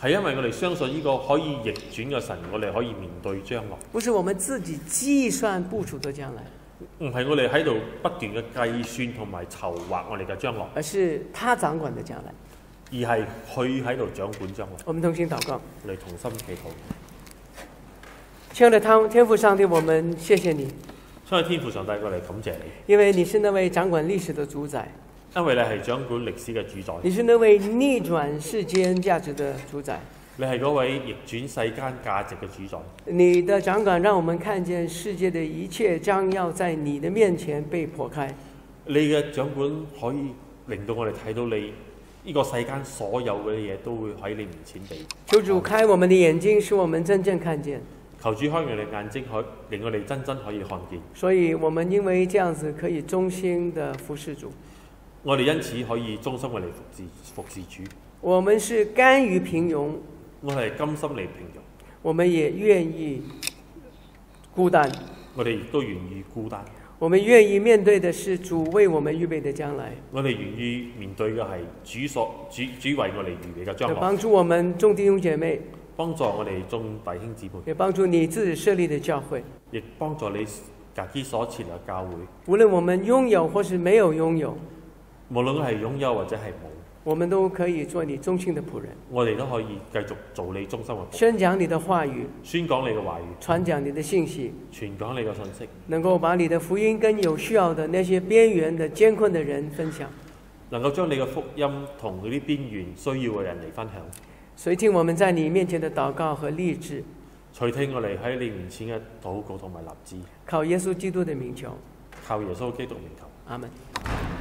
係因為我哋相信呢個可以逆轉嘅神，我哋可以面對將來。 不是我們自己計算部署的將來， 唔係我哋喺度不斷嘅計算同埋籌劃我哋嘅將來， 而是他掌管的將來。 而係佢喺度掌管將來。 我們同心禱告， 我哋同心祈禱。 親愛的天天父上帝，我們謝謝你， 所以天父上帝，我哋感謝你， 因為你是那位掌管歷史的主宰， 因為你係掌管歷史嘅主宰， 你是那位逆轉世間價值的主宰。 你係嗰位逆轉世間價值嘅主宰。 你的掌管讓我們看見世界的一切將要在你的面前被破開。 你嘅掌管可以令到我哋睇到你呢個世間所有嘅嘢都會喺你面前被。 求主開我們的眼睛，使我們真正看見。 求主開我哋眼睛，可令我哋真真可以看見。 所以我們因為這樣子可以忠心的服侍主。 我哋因此可以忠心我哋服侍服侍主。 我們是甘於平庸， 我係甘心嚟平庸。 我們也願意孤單。 我哋亦都願意孤單。 我們願意面對的是主為我們預備的將來。 我哋願意面對嘅係主所主主為我哋預備嘅將來。 幫助我們眾弟兄姐妹， 幫助我哋眾弟兄姊妹， 也幫助你自己設立的教會， 亦幫助你自己所設立嘅教會。 無論我們擁有或是沒有擁有， 無論係擁有或者係冇， 我們都可以做你忠心的僕人。 我哋都可以繼續做你忠心嘅僕人， 宣講你的話語， 宣講你嘅話語， 傳講你的信息， 傳講你嘅信息， 能夠把你的福音跟有需要的那些邊緣的艱困的人分享， 能夠將你嘅福音同嗰啲邊緣需要嘅人嚟分享。 垂聽我們在你面前的禱告和立志， 垂聽我哋喺你面前嘅禱告同埋立志， 靠耶穌基督的名求， 靠耶穌基督名求。 阿門。